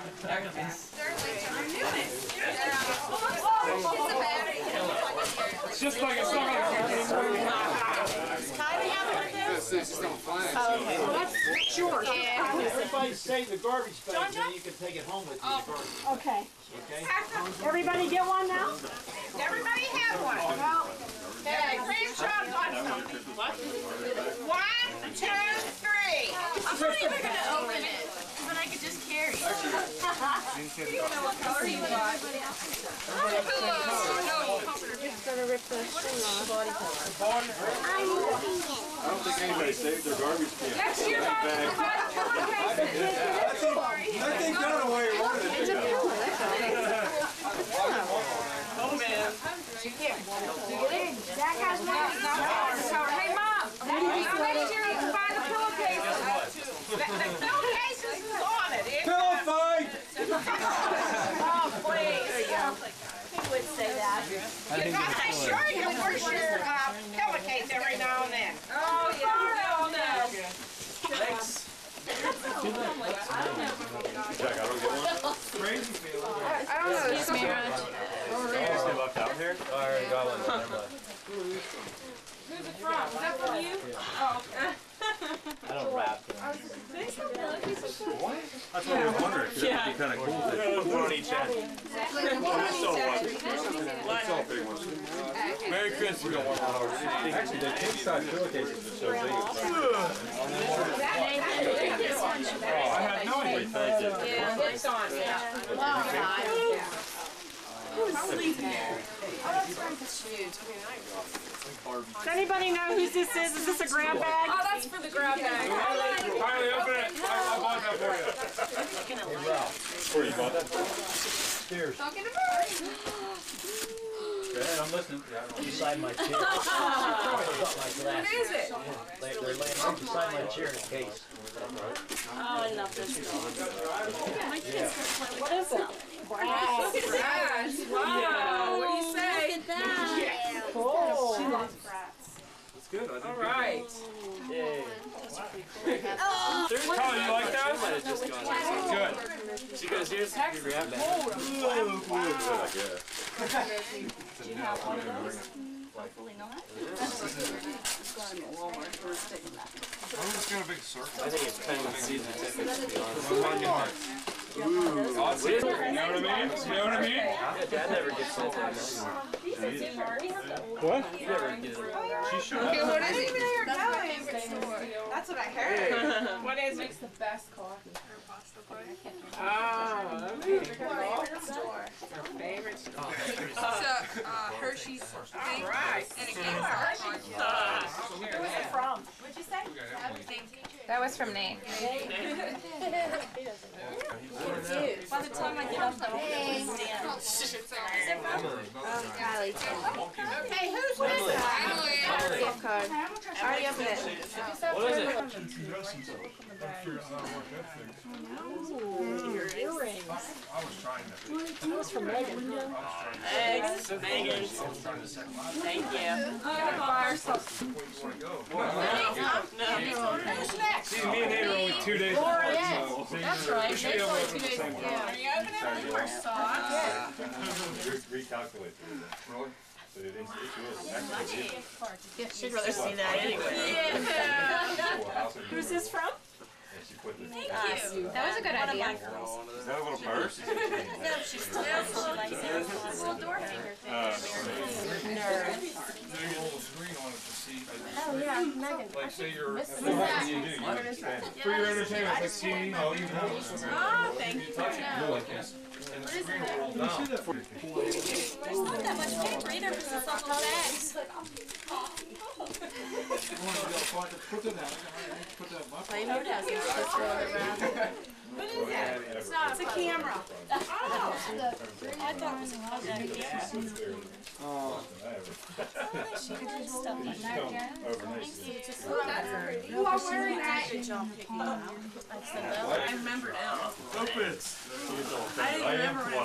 It's just like it's not That's yours. Everybody save the garbage bag so you can take it home with you. The garbage. Okay. Okay? Everybody get one now? Everybody have one. Okay, Grandchild wants something. 1, 2, 3. I'm not even gonna open it, because then I could just carry it. You don't know what color you want. Just gonna rip the string off. I don't think anybody saved their garbage can. Next year, Mom, you can buy the pillowcase. I think that's the way you wanted it. It's a pillow, that's all. Oh, man. That guy's not. Hey, Mom, next year you can buy the pillowcase. The pillowcase is on it. Pillow fight! Oh, please. He would say that. You gotta make sure you wash your pillowcase every now and then. Oh, yeah. Thanks. Jack, I don't get one. Crazy feeling. I don't know. Excuse me, Raj. Stay left out here? I already got one. Never mind. Who's it from? Is that from you? Oh. I don't rap. That's what I was wondering. It'd be kind of cool to put one on each end. It's all big ones. Merry Christmas. Actually, the king size pillowcases are so big. I had no idea. It's on. sleeping there. Oh, that's right, that's huge. Does anybody know whose this is? Is this a grab bag? Oh, that's for the grab bag. Finally, open it. I bought that for you. Where you bought that for? Stairs. Talking about. Go ahead, I'm listening. Beside my chair. What is it? They're laying right beside my chair in case. Oh, I love this dog. Yeah, my kids are playing. What is it? Wow. Look at that. Wow. What do you say? Look at that. Cool. She loves brats. It's good. I think All right. Yay. Oh, Colin, you like those? Good. She goes, here's your grab bag. Do you have one of those? Hopefully not. I'm just doing a big circle. I think it's kind of season tickets, to be honest. Ooh, awesome. You know what I mean? You know what I mean? Yeah, Dad never gets that. What? He never gets it. She should. Okay, what is it? That's what I heard. What is it? makes the best coffee. Oh, favorite store. It's Hershey's thing. Right. And it came from. Who is it from? What'd you say? That was from Nate. By the time I get off the Hey, who's this? Gift card. Already opened it. What is it? your earrings. I was trying to. That was from Megan. Thanks, Megan. Thank you. Buy ourselves. Who's next? See, me and Nate are only 2 days apart, so That's right. we should be able to open at the same Are time. you opening it? More socks. Recalculate. Really? But it is, it's really She'd rather see that anyway. Who's this from? Thank you. That was a good idea. Is that a little purse? No, she's still like a little door hanger thing. Oh yeah, Megan. Like say you're, what do you do? For your entertainment, like TV, movies, Oh, thank you. like this. What is it? There's not that much paper either because it's all the bags. Play-Doh does it. What is it? It's not. It's a camera. Oh. I thought it was a You are wearing that. Good job picking them out. I remember now. Opens. I didn't remember when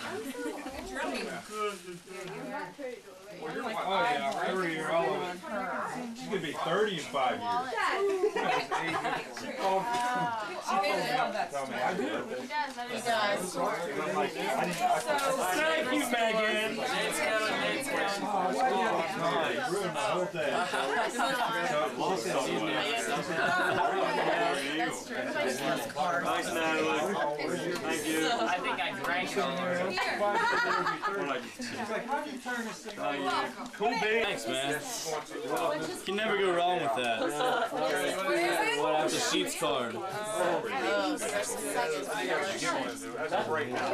Oh yeah, every year all of it. She's gonna be 30 in 5 years. She called me. Tell me I do. He does. Thank you, Megan. Nate's coming, Nate's coming. Ruined my whole day. Thanks, Natalie. Thank you. I think I drank it. She's like, how do you turn this thing on? Cool baby. Thanks, man. You can never go wrong with that. What the sheets card. That's right now.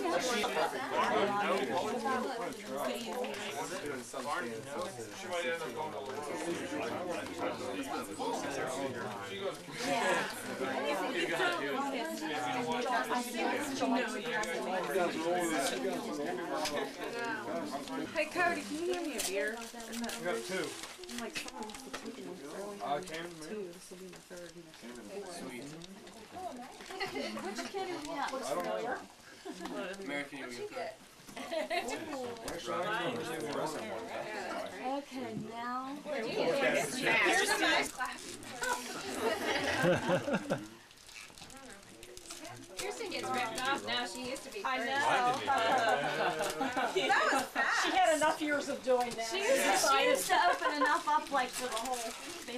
She might end up going to Hey Cody, can you give me a beer? We got 2. Like someone must have taken them throwing I came to two. This will be my third and my fourth. Sweet. Which kid is that? I don't know. American Yogi. Okay, now. Kirsten gets ripped off now. She used to be I first. know. That was fast. She had enough years of doing that. She used to open enough up like for the whole thing.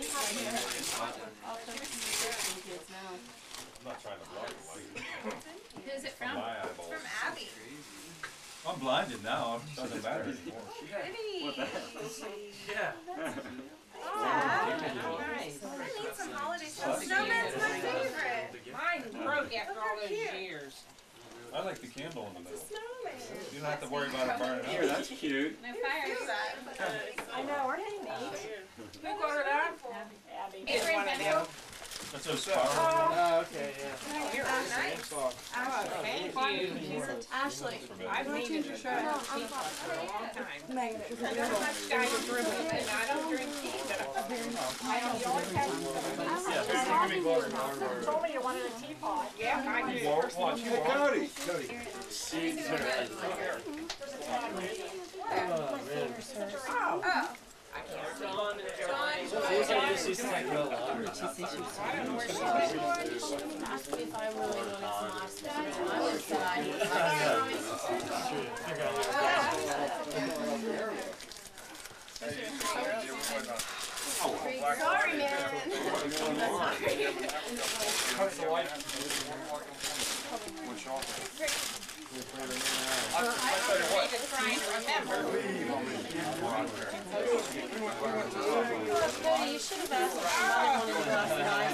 I'm not trying to block it. Who's it from? My It's eyeballs. from Abby. I'm blinded now. It doesn't matter anymore. Pretty. Yeah. Oh, nice. I need some holiday stuff. Snowman's my favorite. Mine broke after all those years. I like the candle in the middle. Snowman. You don't have to worry about it burning Here, up. that's cute. No fire. I know, aren't they neat? Who got it out? Abby. It's one of them. That's so spiral. Oh, okay, yeah. You're nice. Thank you. Ashley. I've needed to try tea for a long time. I don't much guy to drink it, and I don't drink tea, but I don't always have. Told me you wanted a teapot. Yeah, I do. Watch, Cody. Oh. I can't. John and Joanne. She's talking about water. I don't know where she is. Asked me if I really wanted some lobster, and I would say I Sorry, man. Cuts the light. Which off? I to try and remember. You should have asked if somebody wanted to go outside.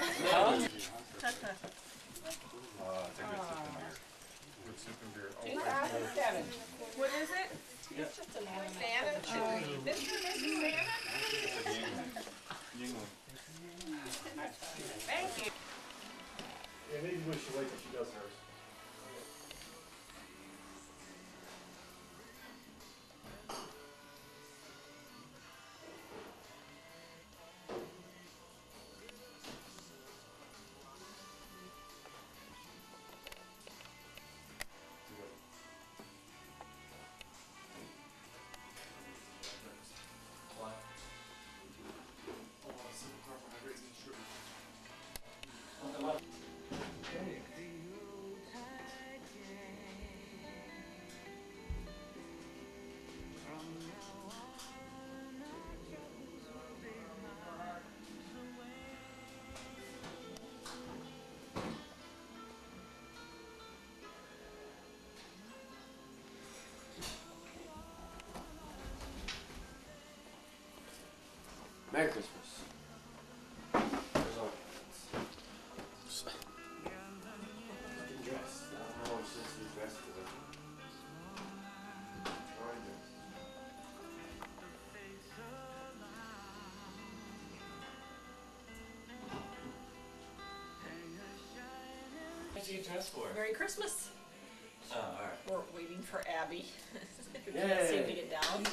What is it? Santa? Mr. Santa? Thank you. Yeah, maybe we should wait till she does hers. Merry Christmas. What did you dress for? Merry Christmas. Oh, alright. We're waiting for Abby. Who Yay. can't seem to get down.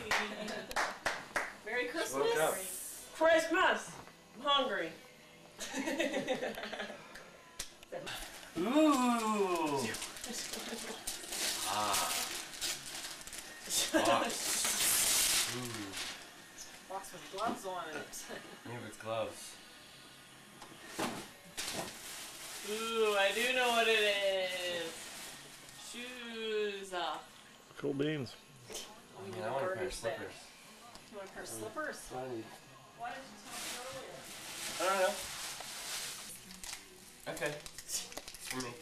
Merry Christmas. Woke up. Christmas. I'm hungry. Ooh. Ah. Box. Ooh. Box with gloves on it. Maybe with gloves. Ooh, I do know what it is. Shoes. Cool beans. I mean, I want a pair of slippers. You want a pair of slippers? Why did you Why did you tell me earlier? I don't know. Okay. It's for me.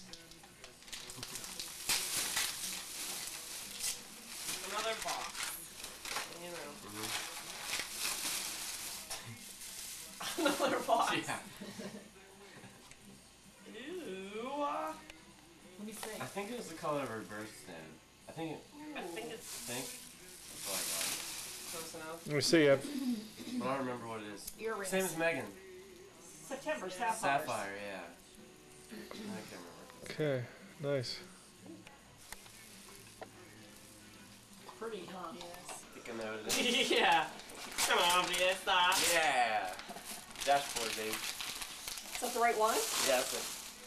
Another box. You know. Another box. Yeah. Ooh. Let me see. I think it was the color of her birthstone. I think it. I think it's That's all I close enough. Let me see. got. But I don't remember what it is. Earrings. Same as Megan. September sapphires. Sapphire, yeah. I can't remember. Okay, nice. Pretty, huh? I think I know what it is. Yeah. Come on, Fiesta. Yeah. Dashboard, babe. Is that the right one? Yeah, that's it.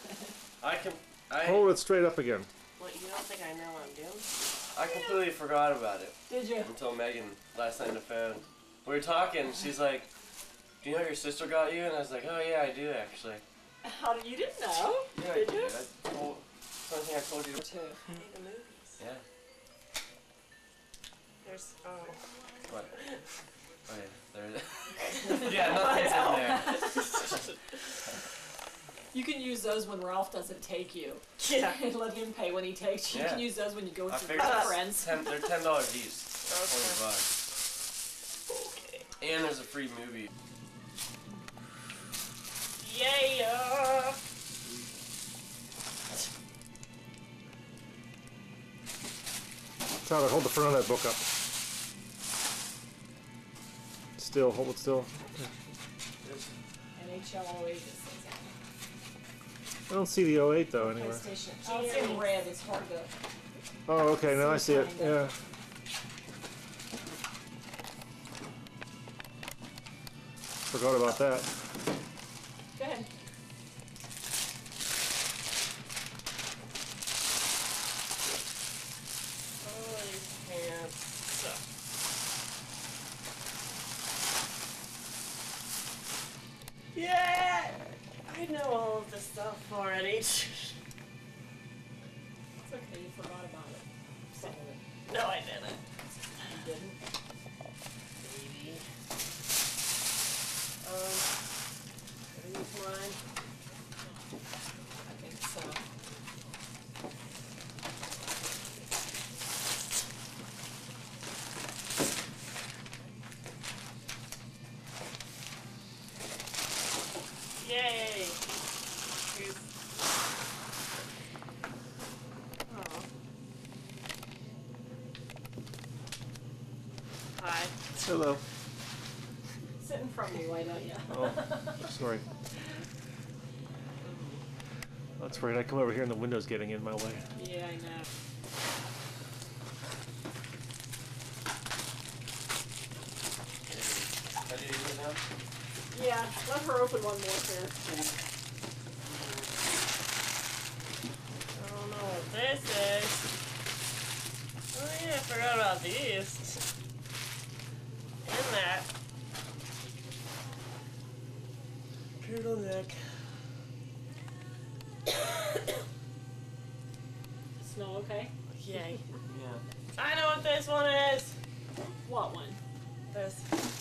I Hold it straight up again. What, you don't think I know what I'm doing? I completely forgot about it. Did you? Until Megan last night on the phone. We were talking, she's like, do you know what your sister got you? And I was like, oh yeah, I do actually. How did you didn't know? Yeah, Did I you? did. That's the thing I told you to. Too. The movies. Yeah. There's, oh. What? Oh yeah, there it is. Yeah, nothing's in there. You can use those when Ralph doesn't take you. Yeah. And let him pay when he takes you. You Yeah. can use those when you go I with figured your friends. they're $10 each. $20. Okay. And there's a free movie. Yeah. Tyler, hold the front of that book up. Still, hold it still. NHL 08 it says I don't see the 08 though on anywhere. PlayStation. Oh, it's in red. It's hard to. Oh, okay, now I see it. Yeah. Forgot about that. Go ahead. Oh, these pants suck. Yeah, I know all of this stuff already. It's okay. You forgot about it. Some of it. No, I didn't. You didn't. Maybe. Are these mine? I think so. Yay! Here's... Oh. Hi. Hello. Sitting from me, why don't you? Oh, sorry. That's right. I come over here and the window's getting in my way. Yeah, I know. Yeah, let her open one more here. I don't know what this is. Oh yeah, I forgot about these. And that. Turtleneck. Snow okay? Yay. Yeah. I know what this one is. What one? This.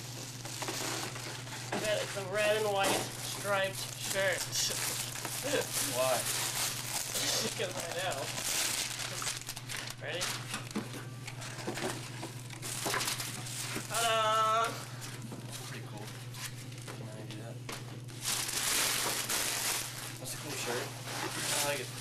I bet it's a red and white striped shirt. Why? Because I know. Ready? Ta-da! Pretty cool. Can I do that? That's a cool shirt. I like it.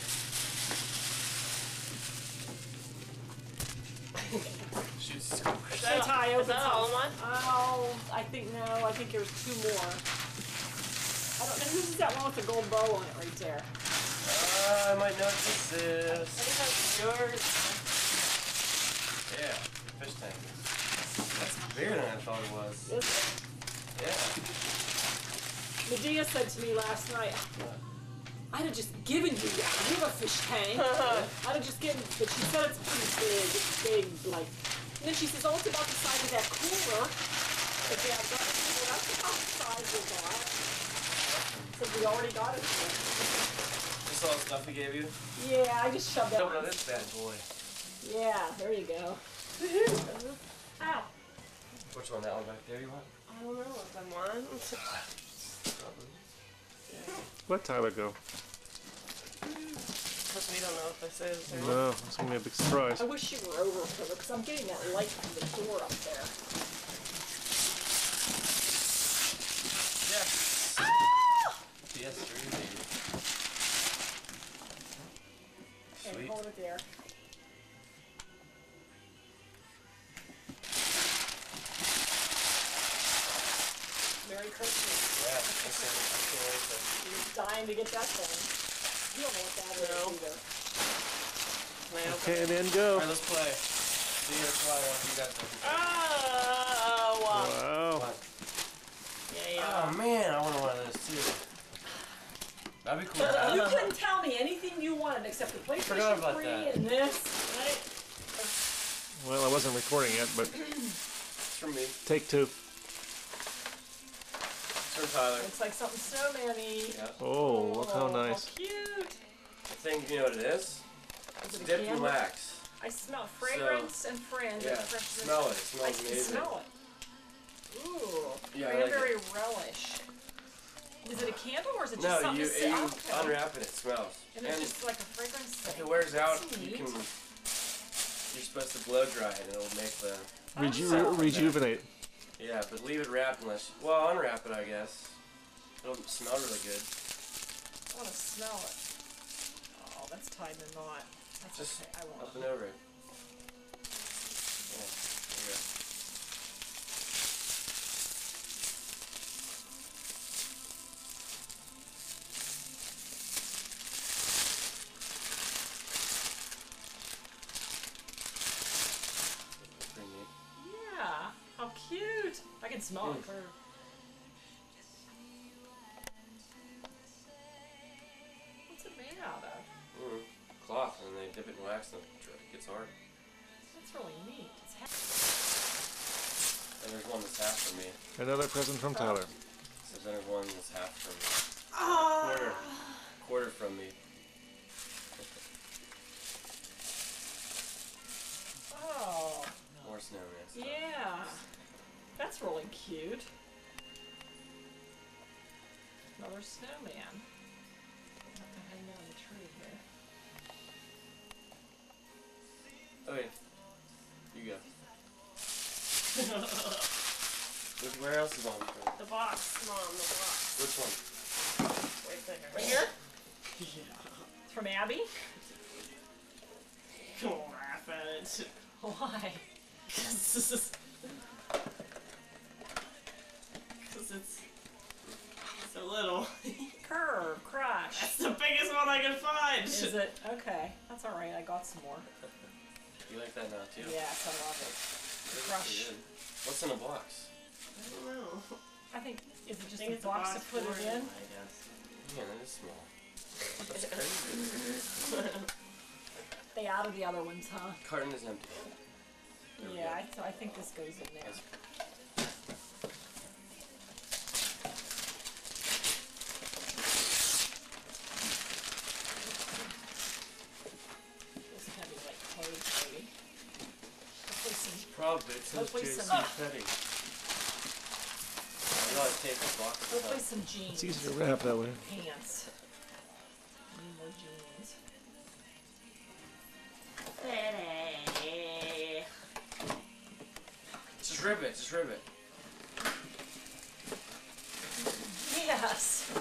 Shoots is cool. Is that, Ty, is that all of mine? Oh, I think no. I think there's 2 more. I don't know who's that one with the gold bow on it right there. I might know what this is. I think that's yours. Yeah, fish tank. That's bigger than I thought it was. Is it? Yeah. Medea said to me last night, I'd have just given you that. You have a fish tank. I'd have just given, but she said it's pretty big. It's big, like. And then she says, oh, it's about the size of that cooler. But yeah, that's about the size we got. So we already got it. This all the stuff he gave you? Yeah, I just shoved that Open on. up this bad boy. Yeah, there you go. Ow. Which one? That one back there you want? I don't know what I want. Let Tyler go. Because we don't know what this is. Or No, it's gonna be a big surprise. I wish you were over for her because I'm getting that light from the door up there. Yes. PS3, baby. Okay, Sweet. hold it there. Merry Christmas. Yeah, I can't wait to. You're dying to get that thing. You don't know what that is either. Okay, then go. Alright, let's play. See you try one. You got something. Oh, wow. Wow. Yeah. Oh man, I want one of those too. That'd be cool. You couldn't tell me anything you wanted except the Forgot PlayStation about 3 that. and this, right? Well, I wasn't recording yet, but It's from me. take 2. It's from Tyler. Looks like something snowman-y. Yeah. Oh, look how nice. How cute. I think you know what it is? Is It's it a Dip candle? Wax. I smell fragrance and friends Yeah, and freshness. smell it. It I smells can amazing. smell it. Ooh, Yeah, I like cranberry relish. Is it a candle or is it just No, something you to sit out? unwrap it, it smells. And it's just like a fragrance if thing. it wears out, That's you neat. can. You're supposed to blow dry it, and it'll make the. Rejuvenate. Yeah, but leave it wrapped unless. Well, unwrap it, I guess. It'll smell really good. I want to smell it. Oh, that's tied in a knot. That's Just okay. I won't. up and over it. cute. I can smell it clear. What's it made out of? Cloth, and they dip it in wax and it gets hard. That's really neat. It's And there's one that's half for me. Another present from Tyler. So then there's one that's half from me. Oh. Quarter from me. Oh. More snowman stuff. Yeah. That's really cute. Another snowman. I'll have to hang down the tree here. Oh yeah. You go. Where else is on? The box, Mom, the box. Which one? Right there. Right here? Yeah. It's from Abby? Don't laugh at it. Why? Because it's so little. Curve, crush. That's the biggest one I can find. Is it? Okay. That's alright. I got some more. You like that now too? Yes, I love it. Crush. What's in a box? I don't know. I think, is it just think a it's box to put for it in? I guess. Yeah, that is small. That's crazy. They added the other ones, huh? Carton is empty. Yeah, I think this goes in there. This heavy like clothes, maybe. Hopefully some. Probably. It says Hopefully Jason some. Petty. You gotta take the box. Hopefully some jeans. It's easy to wrap that way. Pants. Need more jeans. Just rip it. Just rip it. Yes.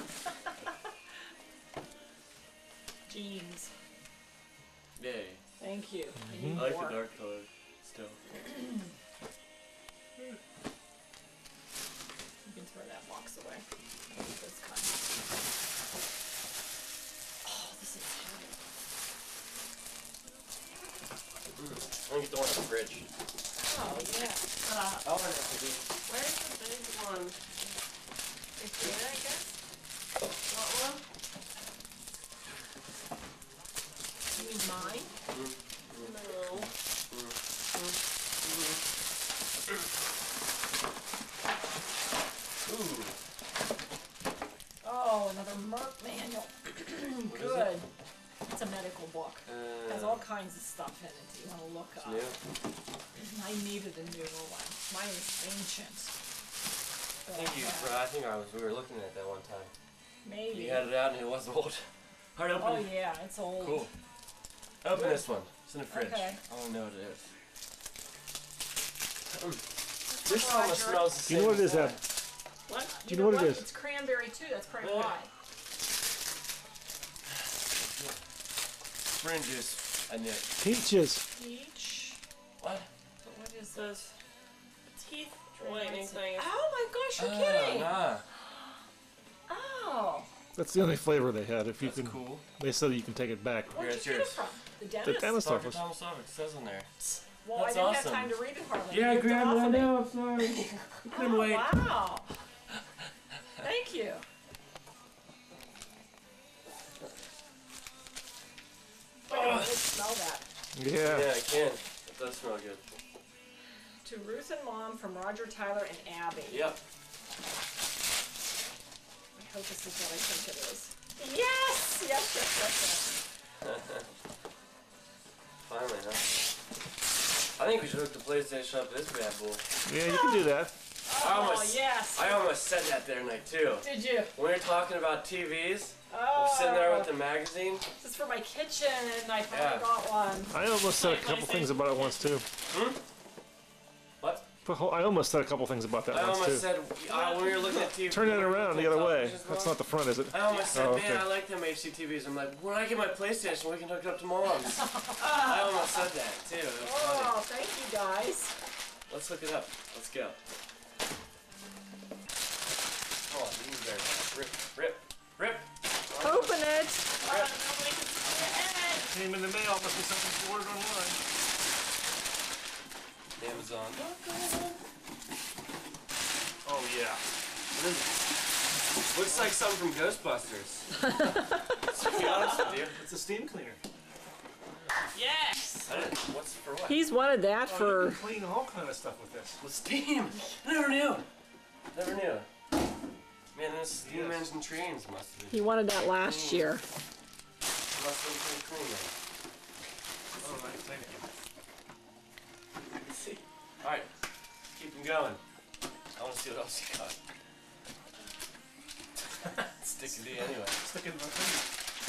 Jeans. Yay. Thank you. I I need like more. the dark color still. You can throw that box away. This kind. Oh, this is heavy. I'm gonna get the one in the fridge. Oh, yeah. I want it to be. Where's the big one? It's here, I guess. What one? You mean mine? No. Ooh. Oh, another Merc manual. Good. It's a medical book. Has all kinds of stuff in it that you want to look up. New? I needed a newer one. Mine is ancient. I think we were looking at that one time. Maybe. You had it out and it wasn't old. Hard open. Oh yeah, it's old. Cool. Open this one. It's in the fridge. Okay. I want to know what it is. This almost smells the Do same. you know what it is, as Ab? that. What? Do you know what it is? It's cranberry too. That's probably Yeah. why. Spring juice. I knew it. Peaches. Peach. What? What is This teeth whitening thing. Oh my gosh, you're Ah, kidding! nah. Oh. That's the only flavor they had. If you That's can, cool. they said you can take it back. Where'd Here's you get it yours. from? The The dentist? dentist Dr. office. Thomas Office. It says in there. Well, That's I didn't awesome. have time to read it hardly. Yeah, I You ripped grabbed off it. I of me. know. I'm sorry. I couldn't Oh, wait. wow. Thank you. Oh, I can smell that. Yeah. Yeah, I can. It does smell good. To Ruth and Mom from Roger, Tyler, and Abby. Yep. I hope this is what I think it is. Yes! Yes, yes, yes, yes. Finally, huh? I think we should hook the PlayStation up to this bad boy. Yeah, you can do that. Oh, yes. I almost said that there night too. Did you? When we were talking about TVs, Oh. I'm sitting there with the magazine. This is for my kitchen, and I finally Yeah. got one. I almost said a couple things about it once too. What? I almost said a couple things about that I once almost too. said when we were looking at TV. Turn it around the other way. That's not the front, is it? I almost said, Oh, man, okay. I like them HDTVs. I'm like, when I get my PlayStation, we can hook it up to Mom's. I almost said that too. It was funny. Oh, thank you guys. Let's look it up. Let's go. Oh, you can very fast. Rip, rip, rip. Open it. Came in the mail. Must be something you ordered online. Amazon. Yeah. Looks like something from Ghostbusters. To be honest with you. It's a steam cleaner. Yes! What's for what? He's wanted that You for. can clean all kind of stuff with this. With steam. I never knew. Never knew. Man, those steam engine trains must have been. He wanted that last year. Must have been pretty clean then. Oh, nice. Thank you. Let's see. Alright. Keep them going. I want to see what else you got. Stick to D anyway. Stick it in my finger.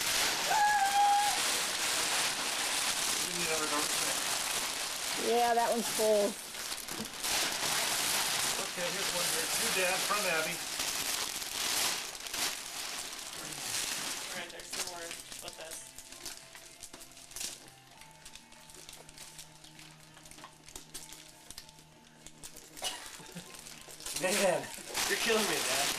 You need another garbage bag. Yeah, that one's full. Okay, here's one here. To Dad from Abby. Alright, there's some more with this. Man, you're killing me, Dad.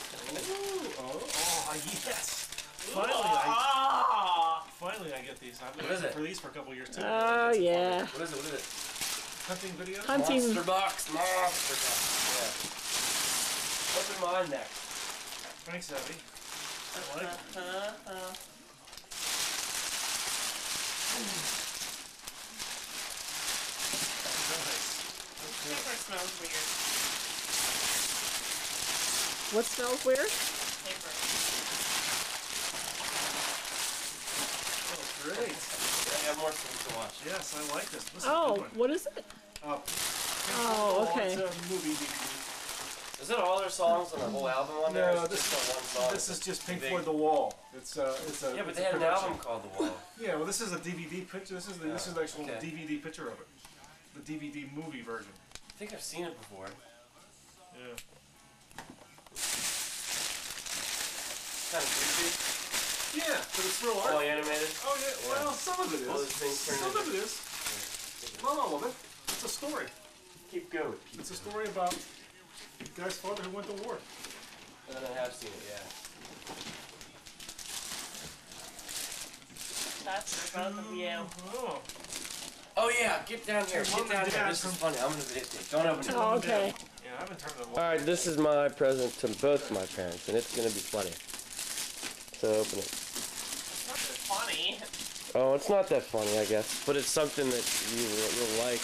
Oh, yes. Finally I get these. I've been What is looking it? for these for a couple years too. Oh, yeah. What is it? What is it? Hunting video? Hunting. Monster box. Monster box. Yeah. What's in mine next? Thanks, Abby. I like it. Nice. Paper smells weird. What smells weird? Paper. Oh, great. Yeah, I got more things to watch. Yes, I like this. This is a Oh, good one. what is it? Oh, okay. It's a movie DVD. Is it all their songs on the whole album on there? No, or is it this just on one song? This is just Pink Big- Floyd The Wall. It's a. Yeah, but it's they a had an production. album called The Wall. Yeah, well, this is a DVD picture. This is the actual okay. DVD picture of it. The DVD movie version. I think I've seen it before. Yeah. Kind of creepy. Yeah, but it's real art. All animated. Oh yeah. Well, some of it is. All those things turned Some of into- it is. Not all of it. It's a story. Keep going. It's a story about the guy's father who went to war. And then I have seen it, yeah. That's for both of you. Oh. Oh yeah, get down here. Mom Get down and here. Dad This is from- funny. I'm gonna videotape. Don't open it. Oh, okay. Yeah, I haven't turned it on. Alright, this is my present to both my parents, and it's gonna be funny. So open it. That's funny. Oh, it's not that funny, I guess, but it's something that you'll like.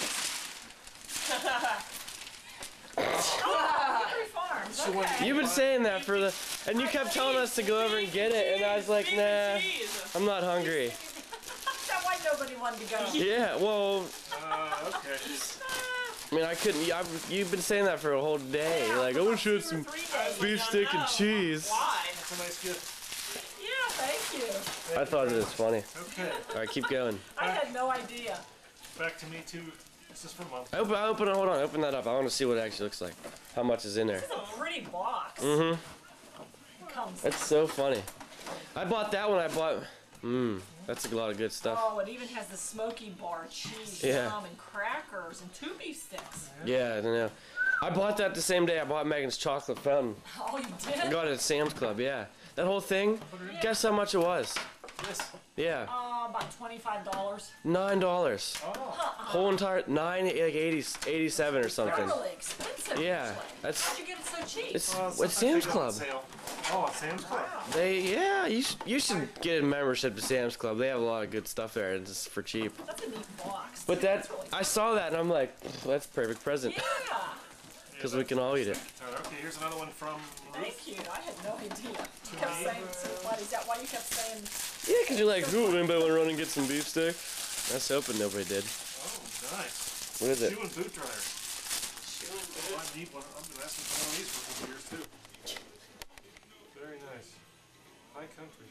Hickory Farms. Okay. You've been saying that for the, and you kept telling us to go over and get it, and I was like, nah, I'm not hungry. That's why nobody wanted to go. Yeah, well, Okay. I mean, I couldn't. You've been saying that for a whole day. Like, I wish you had some beef stick and cheese. Why? That's a nice gift. Yeah, thank you. I thought it was funny. Okay. All right, keep going. I had no idea. Back to me too. This is for Mom. Open it. Hold on. Open that up. I want to see what it actually looks like. How much is in there? This is a pretty box. Mm-hmm. It comes. That's so funny. I bought that one. I bought. That's a lot of good stuff. Oh, it even has the smoky bar, cheese, Yeah. and crackers, and 2 beef sticks. Yeah, I don't know. I bought that the same day I bought Megan's chocolate fountain. Oh, you I did? got it at Sam's Club. Yeah. That whole thing. Guess how much it was? This. Yeah. About $25. $9. Oh. Whole entire 87 or something. Really expensive. Yeah, actually. that's. How'd you get it so cheap? It's Sometimes with Sam's they go on Club. sale. Oh, at Sam's Club. You should get a membership to Sam's Club. They have a lot of good stuff there, and it's for cheap. That's a neat box. But too. that That's really I saw that and I'm like, that's a perfect present Yeah. because we can all eat it. Okay, here's another one from Thank you. I had no idea. You kept saying so funny. Is that why you kept saying? Yeah, because you're like, ooh, anybody want to run and get some beef stick? That's hoping nobody did. Oh, nice. What is it? Shoe and boot dryer. Oh, I need one. I've been asking for one of these for a couple years too. Very nice. High country.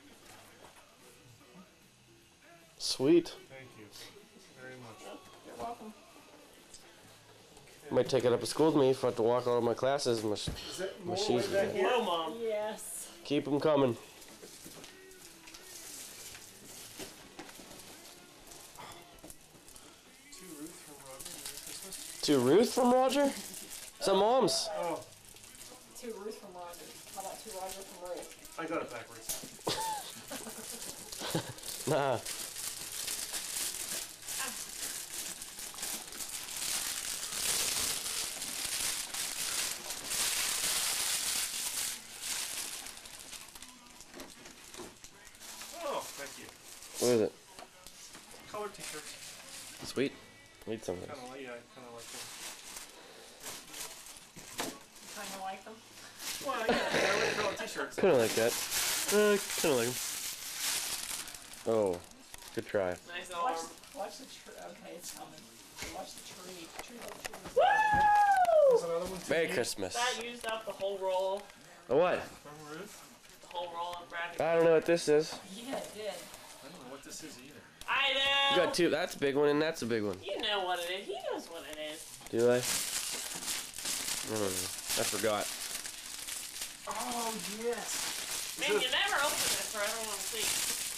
Sweet. Thank you very much. You're welcome. Might take it up to school with me if I have to walk all of my classes. My more shoes. way back here? Hello, Mom. Yes. Keep them coming. To Ruth from Roger? It's Mom's. Oh, To Ruth from Roger. How about to Roger from Ruth? I got it backwards. Nah. Sweet. Need some of this. Kind of like, yeah, kind of like them. Kind of like them. Well, yeah, they're like girl t-shirts. Kind of like that. Kind of like them. Oh, good try. Nice Watch, arm. watch the tree. Okay, it's coming. Watch the tree. There's another one too. Merry Christmas. That used up the whole roll. A what? From Ruth? The whole roll of Bradley. I don't know what this is. Yeah, it did. I don't know what this is either. I You know. got two. That's a big one, and that's a big one. You know what it is. He knows what it is. Do I? I forgot. Oh, yes. Man, you never open this, or I don't want to see.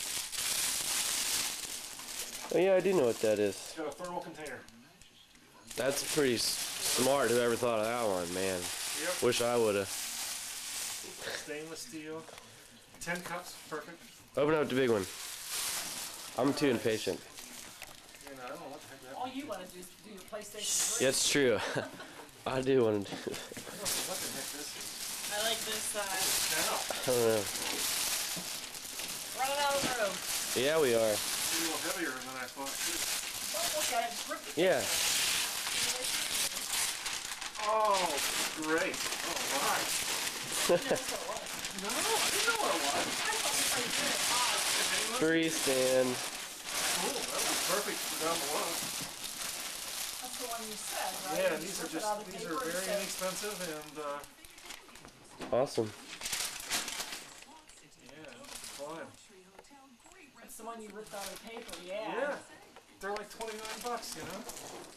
Oh yeah, I do know what that is. It's got a thermal container. That's pretty smart. Whoever thought of that one, man. Yep. Wish I would've. Stainless steel. 10 cups, perfect. Open up the big one. I'm too impatient. You know, I don't know what the heck that All you want to do is do your PlayStation 3. Yeah, it's true. I do want to do that. What the heck this is? I like this side. Now. I don't know. Running out of the room. Yeah, we are. It's a little heavier than I thought. Don't look at it. Just rip it. Yeah. Oh, great. Oh, my. No, I didn't know what it was. Tree stand. Cool, that was perfect for down below. That's the one you said, right? Yeah, You these rip are it out of the these paper are and very say- inexpensive and Awesome. yeah, fun. That's the one you ripped out of the paper, yeah. Yeah, they're like $29, you know.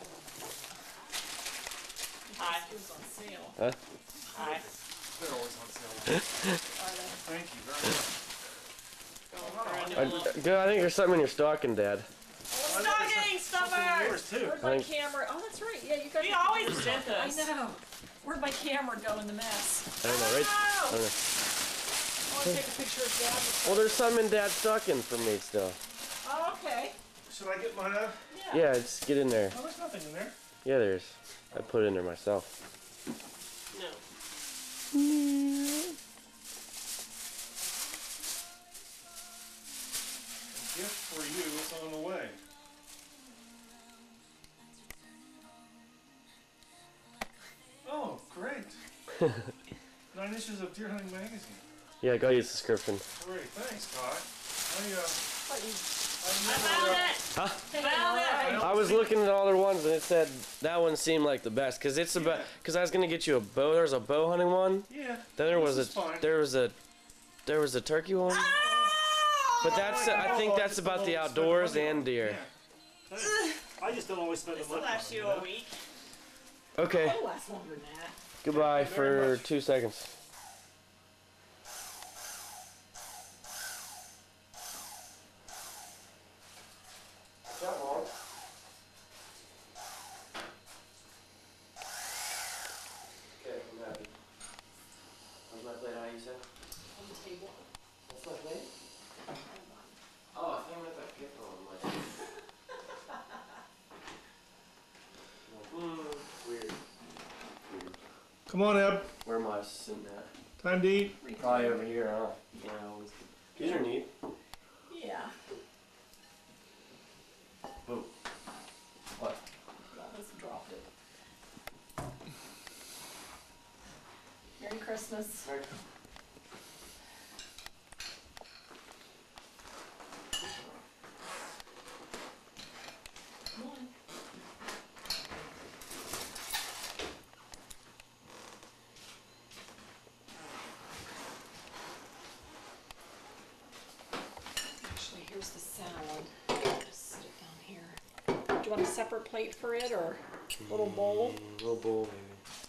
Hi. It was on sale. Huh? Hi. They're always on sale. Are they? Thank you very much. Good. I think there's something in your stocking, Dad. Stocking stuffer! Yours too. Where'd my camera? Oh, that's right. Yeah, you got. We always present I this. know. Where'd my camera go in the mess? I don't know, right? I don't know. I want to take a picture of Dad. Well, there's some in Dad's stocking for me still. Oh, okay. Should I get mine out? Yeah, just get in there. Oh, there's nothing in there. Yeah, there's. I put it in there myself. No. A gift for you is on the way. Oh, great. 9 issues of Deer Hunting Magazine. Yeah, I got you a subscription. Great, thanks, Todd. I found it! Huh? Found it! I was looking at all their ones and it said that one seemed like the best because it's about because I was gonna get you a bow. There's a bow hunting one. Yeah. Then there was this is fine. there was a turkey one. But that's I think that's about the outdoors and deer. I just don't always spend the This will money. last you a week. Okay. It'll last longer than that. Goodbye for 2 seconds. Okay, I'm happy. How's my plate? How you said? On the table. That's my plate? Oh, I think I meant that gift on my. Weird. Come on, Eb. Where am I sitting at? Time to eat. Probably over here, huh? Yeah, always. These are neat. Yeah. Boom. What? Let's drop it. Merry Christmas. Come on. Actually, here's the salad. Just sit it down here. Do you want a separate plate for it or a little bowl? Little bowl, maybe.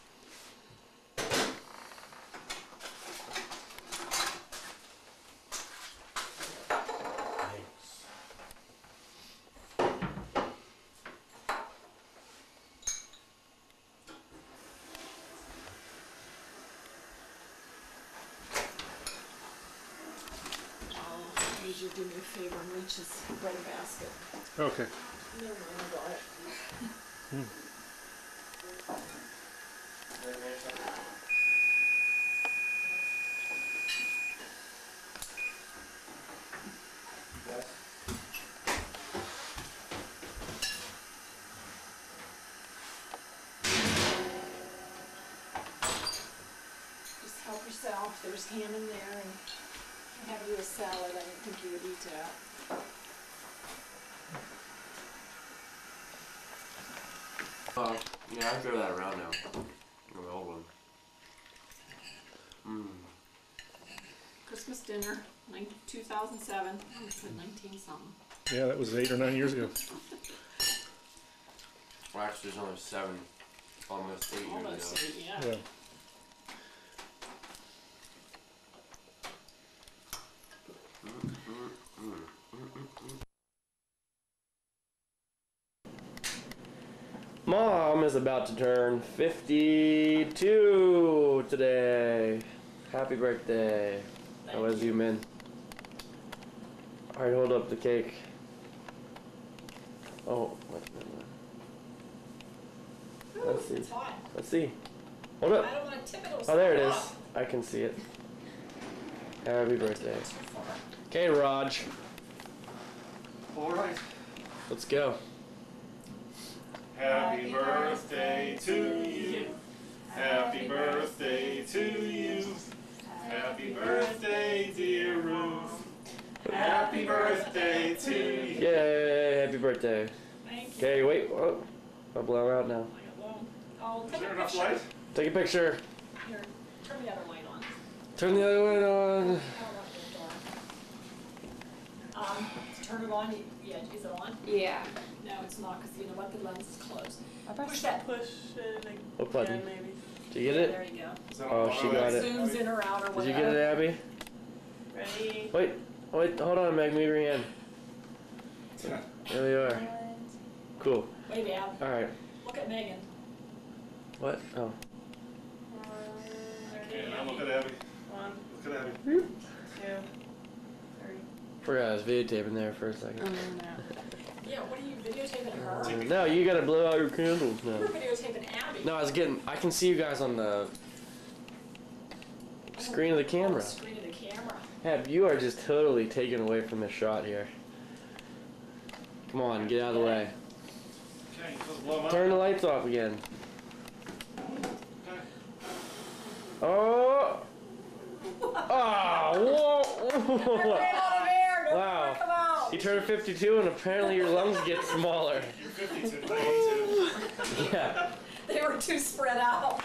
Would you do me a favor and reach his bread basket? Okay. No, I got it. know, if there's ham in there and I have you a salad, I didn't think you would eat that. Yeah, I'll throw that around now. The old one. Christmas dinner, 2007. I said 19 something. Yeah, that was 8 or 9 years ago. Well, actually, there's only 7, almost 8 years Almost ago. 8, yeah. Yeah. Mom is about to turn 52 today. Happy birthday. I want to zoom in. Alright, hold up the cake. Oh, wait a minute. Let's see. It's hot. Let's see. Hold up. I don't want to tip it. Oh, there it is. I can see it. Happy birthday. Okay, Raj. Alright. Let's go. Happy birthday to you. Happy birthday to you. Happy birthday, dear Ruth. Happy birthday to you. Yay, happy birthday. Thank you. Okay, wait. Oh, I'll blow out now. Oh, Is take there a enough picture. light? Take a picture. Here, turn the other light on. Turn the other one on. I don't want the door. Turn it on. Yeah, is it on? Yeah. No, it's not, because you know what? The lens is closed. Push that. Push it again, What button? maybe. Did you get There it? you go. Oh, she got it. Zooms in or out or Did whatever. you get it, Abby? Ready? Wait, hold on, Meg, move your hand. There we are. Cool. Wait, Ab. Alright. Look at Megan. What? Oh. Okay, now look at Abby. 1, Look at Abby. 2, 3. Forgot I was videotaping there for a second. Yeah, what are you videotaping her? No, you gotta blow out your candles now. We're videotaping Abby. No, I can see you guys on the screen of the On camera. the screen of the camera. Ab, you are just totally taken away from the shot here. Come on, get out of the way. Okay, you supposed to blow 'em up? Turn the lights off again. Oh! Oh! Whoa! Wow. You turned 52 and apparently your lungs get smaller. You're 52, not 82. Yeah. They were too spread out.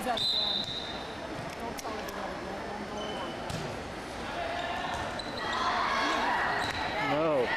does that again. Don't tell her to do that again. Don't go over. No.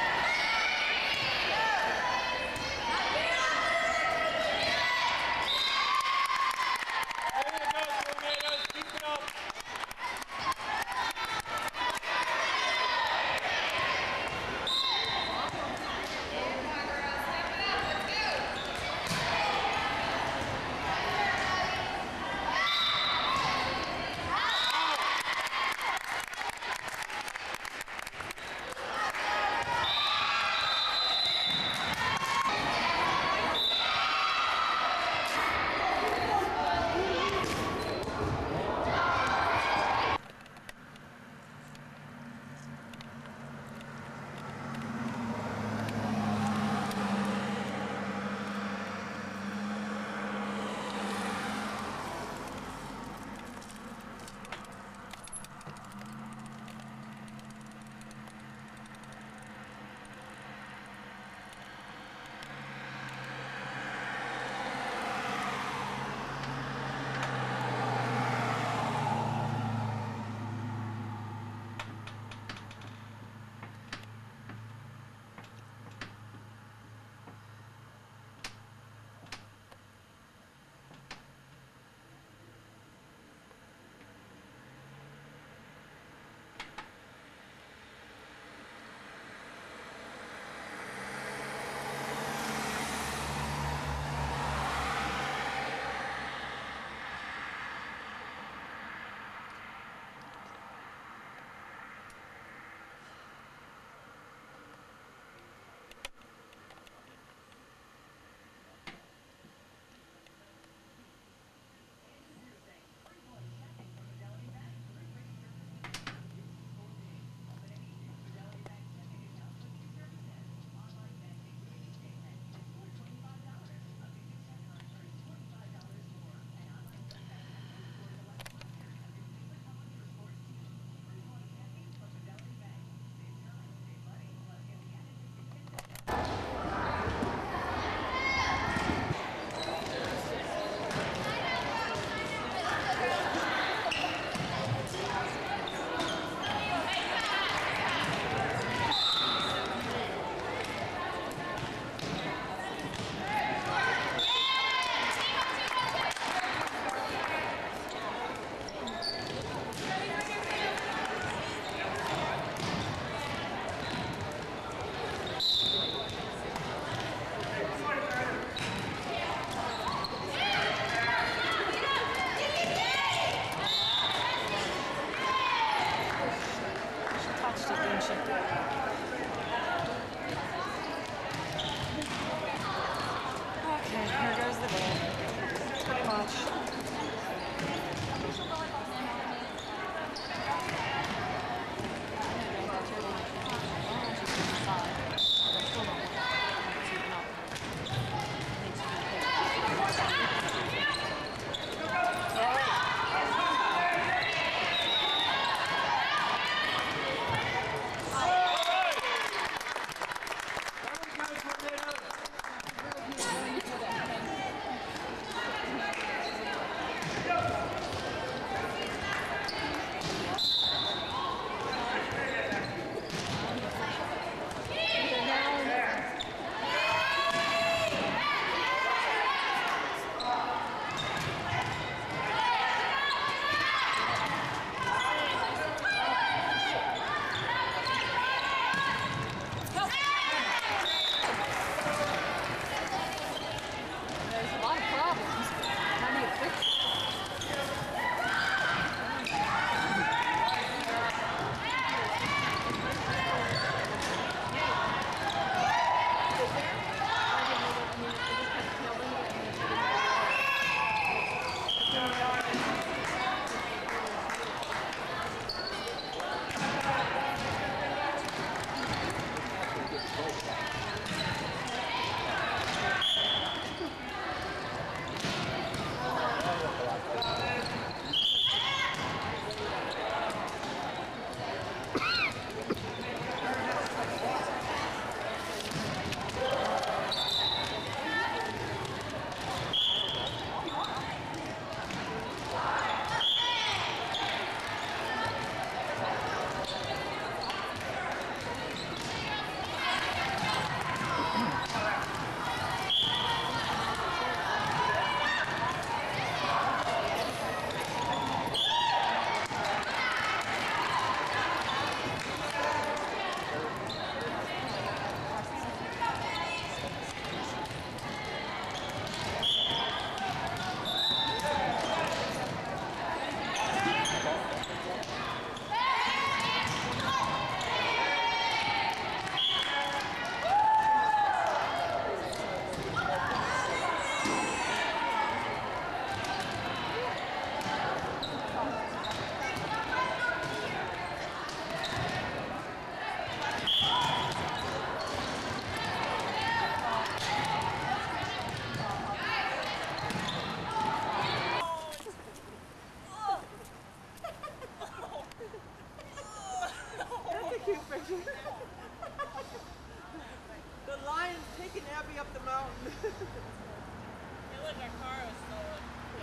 look, our car was stolen.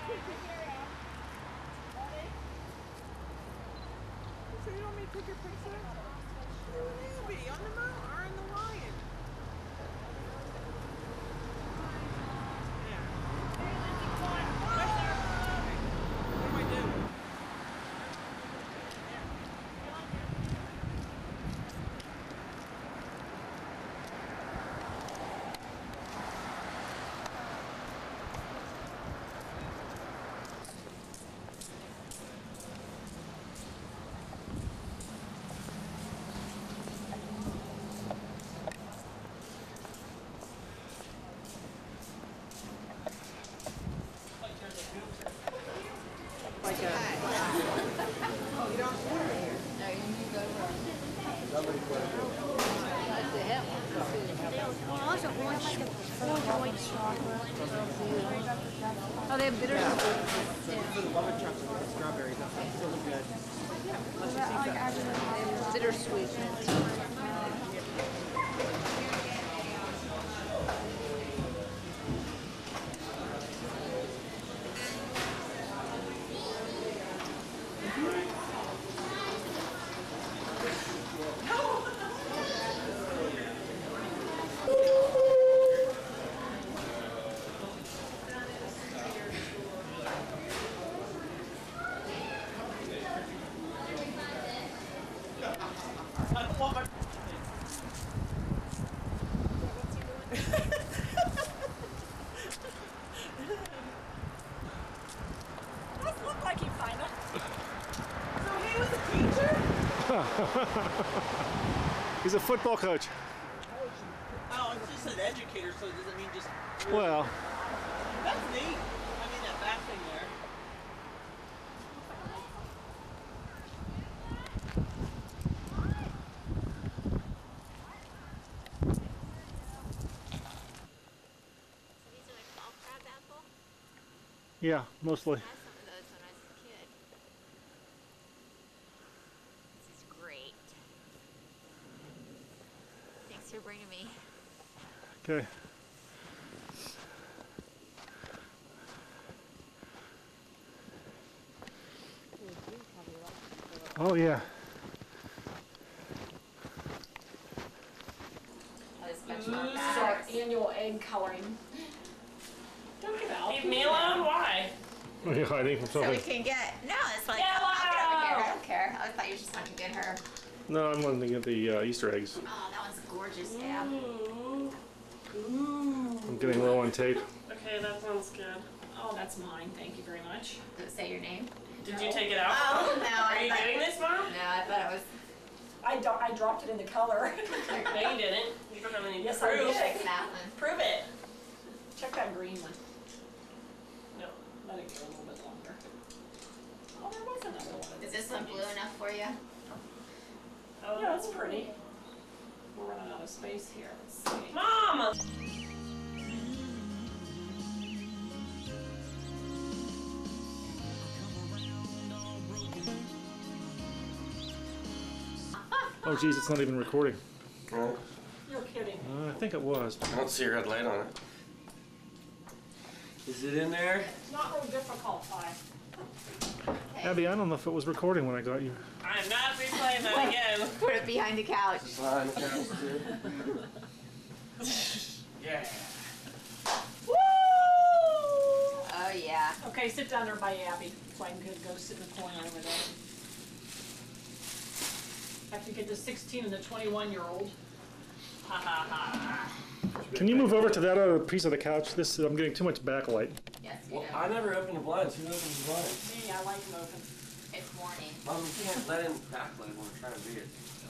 So you want me to take your picture? Maybe on the mountain or in the lion. Oh, they have bitter. Strawberries. That's so good. Bittersweet. He's a football coach. Oh, it's just an educator, so it doesn't mean just. Well. That's neat. I mean, that back thing there. Yeah, mostly. Thanks for bringing me. Okay. Oh yeah. This is our annual egg coloring. Don't give out. Leave me alone? Why? Are you hiding from So we something? can get. No, it's like. Yellow! I'll get over here. I don't care. I thought you just wanted to get her. No, I'm wanting to get the Easter eggs. Oh, that one's gorgeous, yeah. I'm getting low on tape. Okay, that sounds good. Oh, that's mine. Thank you very much. Does it say your name? Did you take it out? Oh, no. Are you getting this, Mom? No, I thought it was. I dropped it in the color. No, you didn't. You probably need Yes, to I prove. did. Check that one. Prove it. Check that green one. No. Let it go a little bit longer. Oh, there was another one. Is this one blue enough for you? Oh, yeah, that's pretty. We're running out of space here. Let's see. Mom! Oh geez, it's not even recording. Right. You're kidding. I think it was. I don't see a red light on it. Is it in there? It's not real difficult, Ty. Abby, I don't know if it was recording when I got you. I'm not replaying that again. Put it behind the couch. Just behind the couch, too. Yeah. Woo! Oh, yeah. Okay, sit down there by Abby so I can go sit in the corner over there. I have to get the 16 and the 21-year-old. Ha ha ha. Can you move over to that other piece of the couch? This I'm getting too much backlight. Yes, Well, I never open the blinds. Who opens the blinds? Me, I like them open. It's morning. Mom, we can't let in backlight when we're trying to read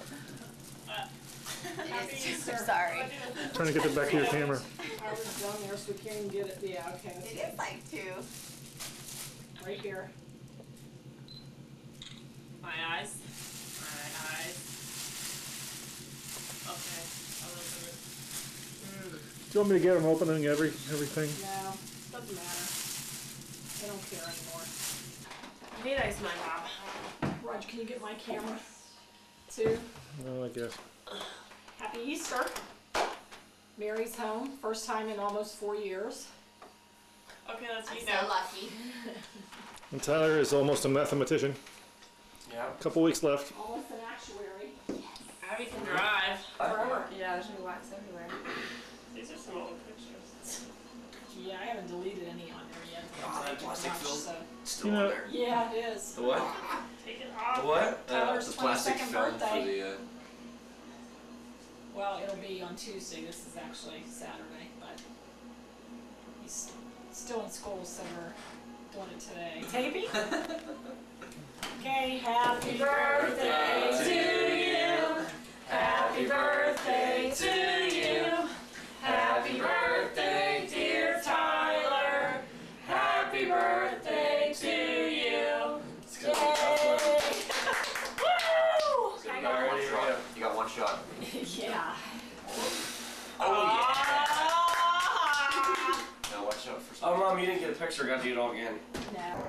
it. It is too. Sorry. Trying to get the back of your camera. I was down there so we can't even get it. Yeah, okay. That's It is like 2. right here. My eyes. My eyes. Okay. I'll open it. Do you want me to get them opening everything? No, doesn't matter. I don't care anymore. Be nice, my mom. Raj, can you get my camera? Too. Well, I guess. Happy Easter. Mary's home, first time in almost 4 years. Okay, that's I'm you so now. lucky. And Tyler is almost a mathematician. Yeah. A couple weeks left. Almost an actuary. Abby can drive. Forever. Yeah, there's new wax everywhere. These are some old pictures. Yeah, I haven't deleted any on there yet. Oh, that plastic film? So. Still on there. Yeah, it is. The what? Take it off. The what? Tyler's The plastic 22nd film birthday. for the. Well, it'll be on Tuesday. This is actually Saturday, but he's still in school, so we're doing it today. Taping? Okay, happy birthday to you. Happy birthday to you. Happy birthday, dear Tyler. Happy birthday to you. Yay! Woo! Hang on. You got one shot. Yeah. Oh yeah. Now watch out for. Oh mom, you didn't get a picture. Got to do it all again. No.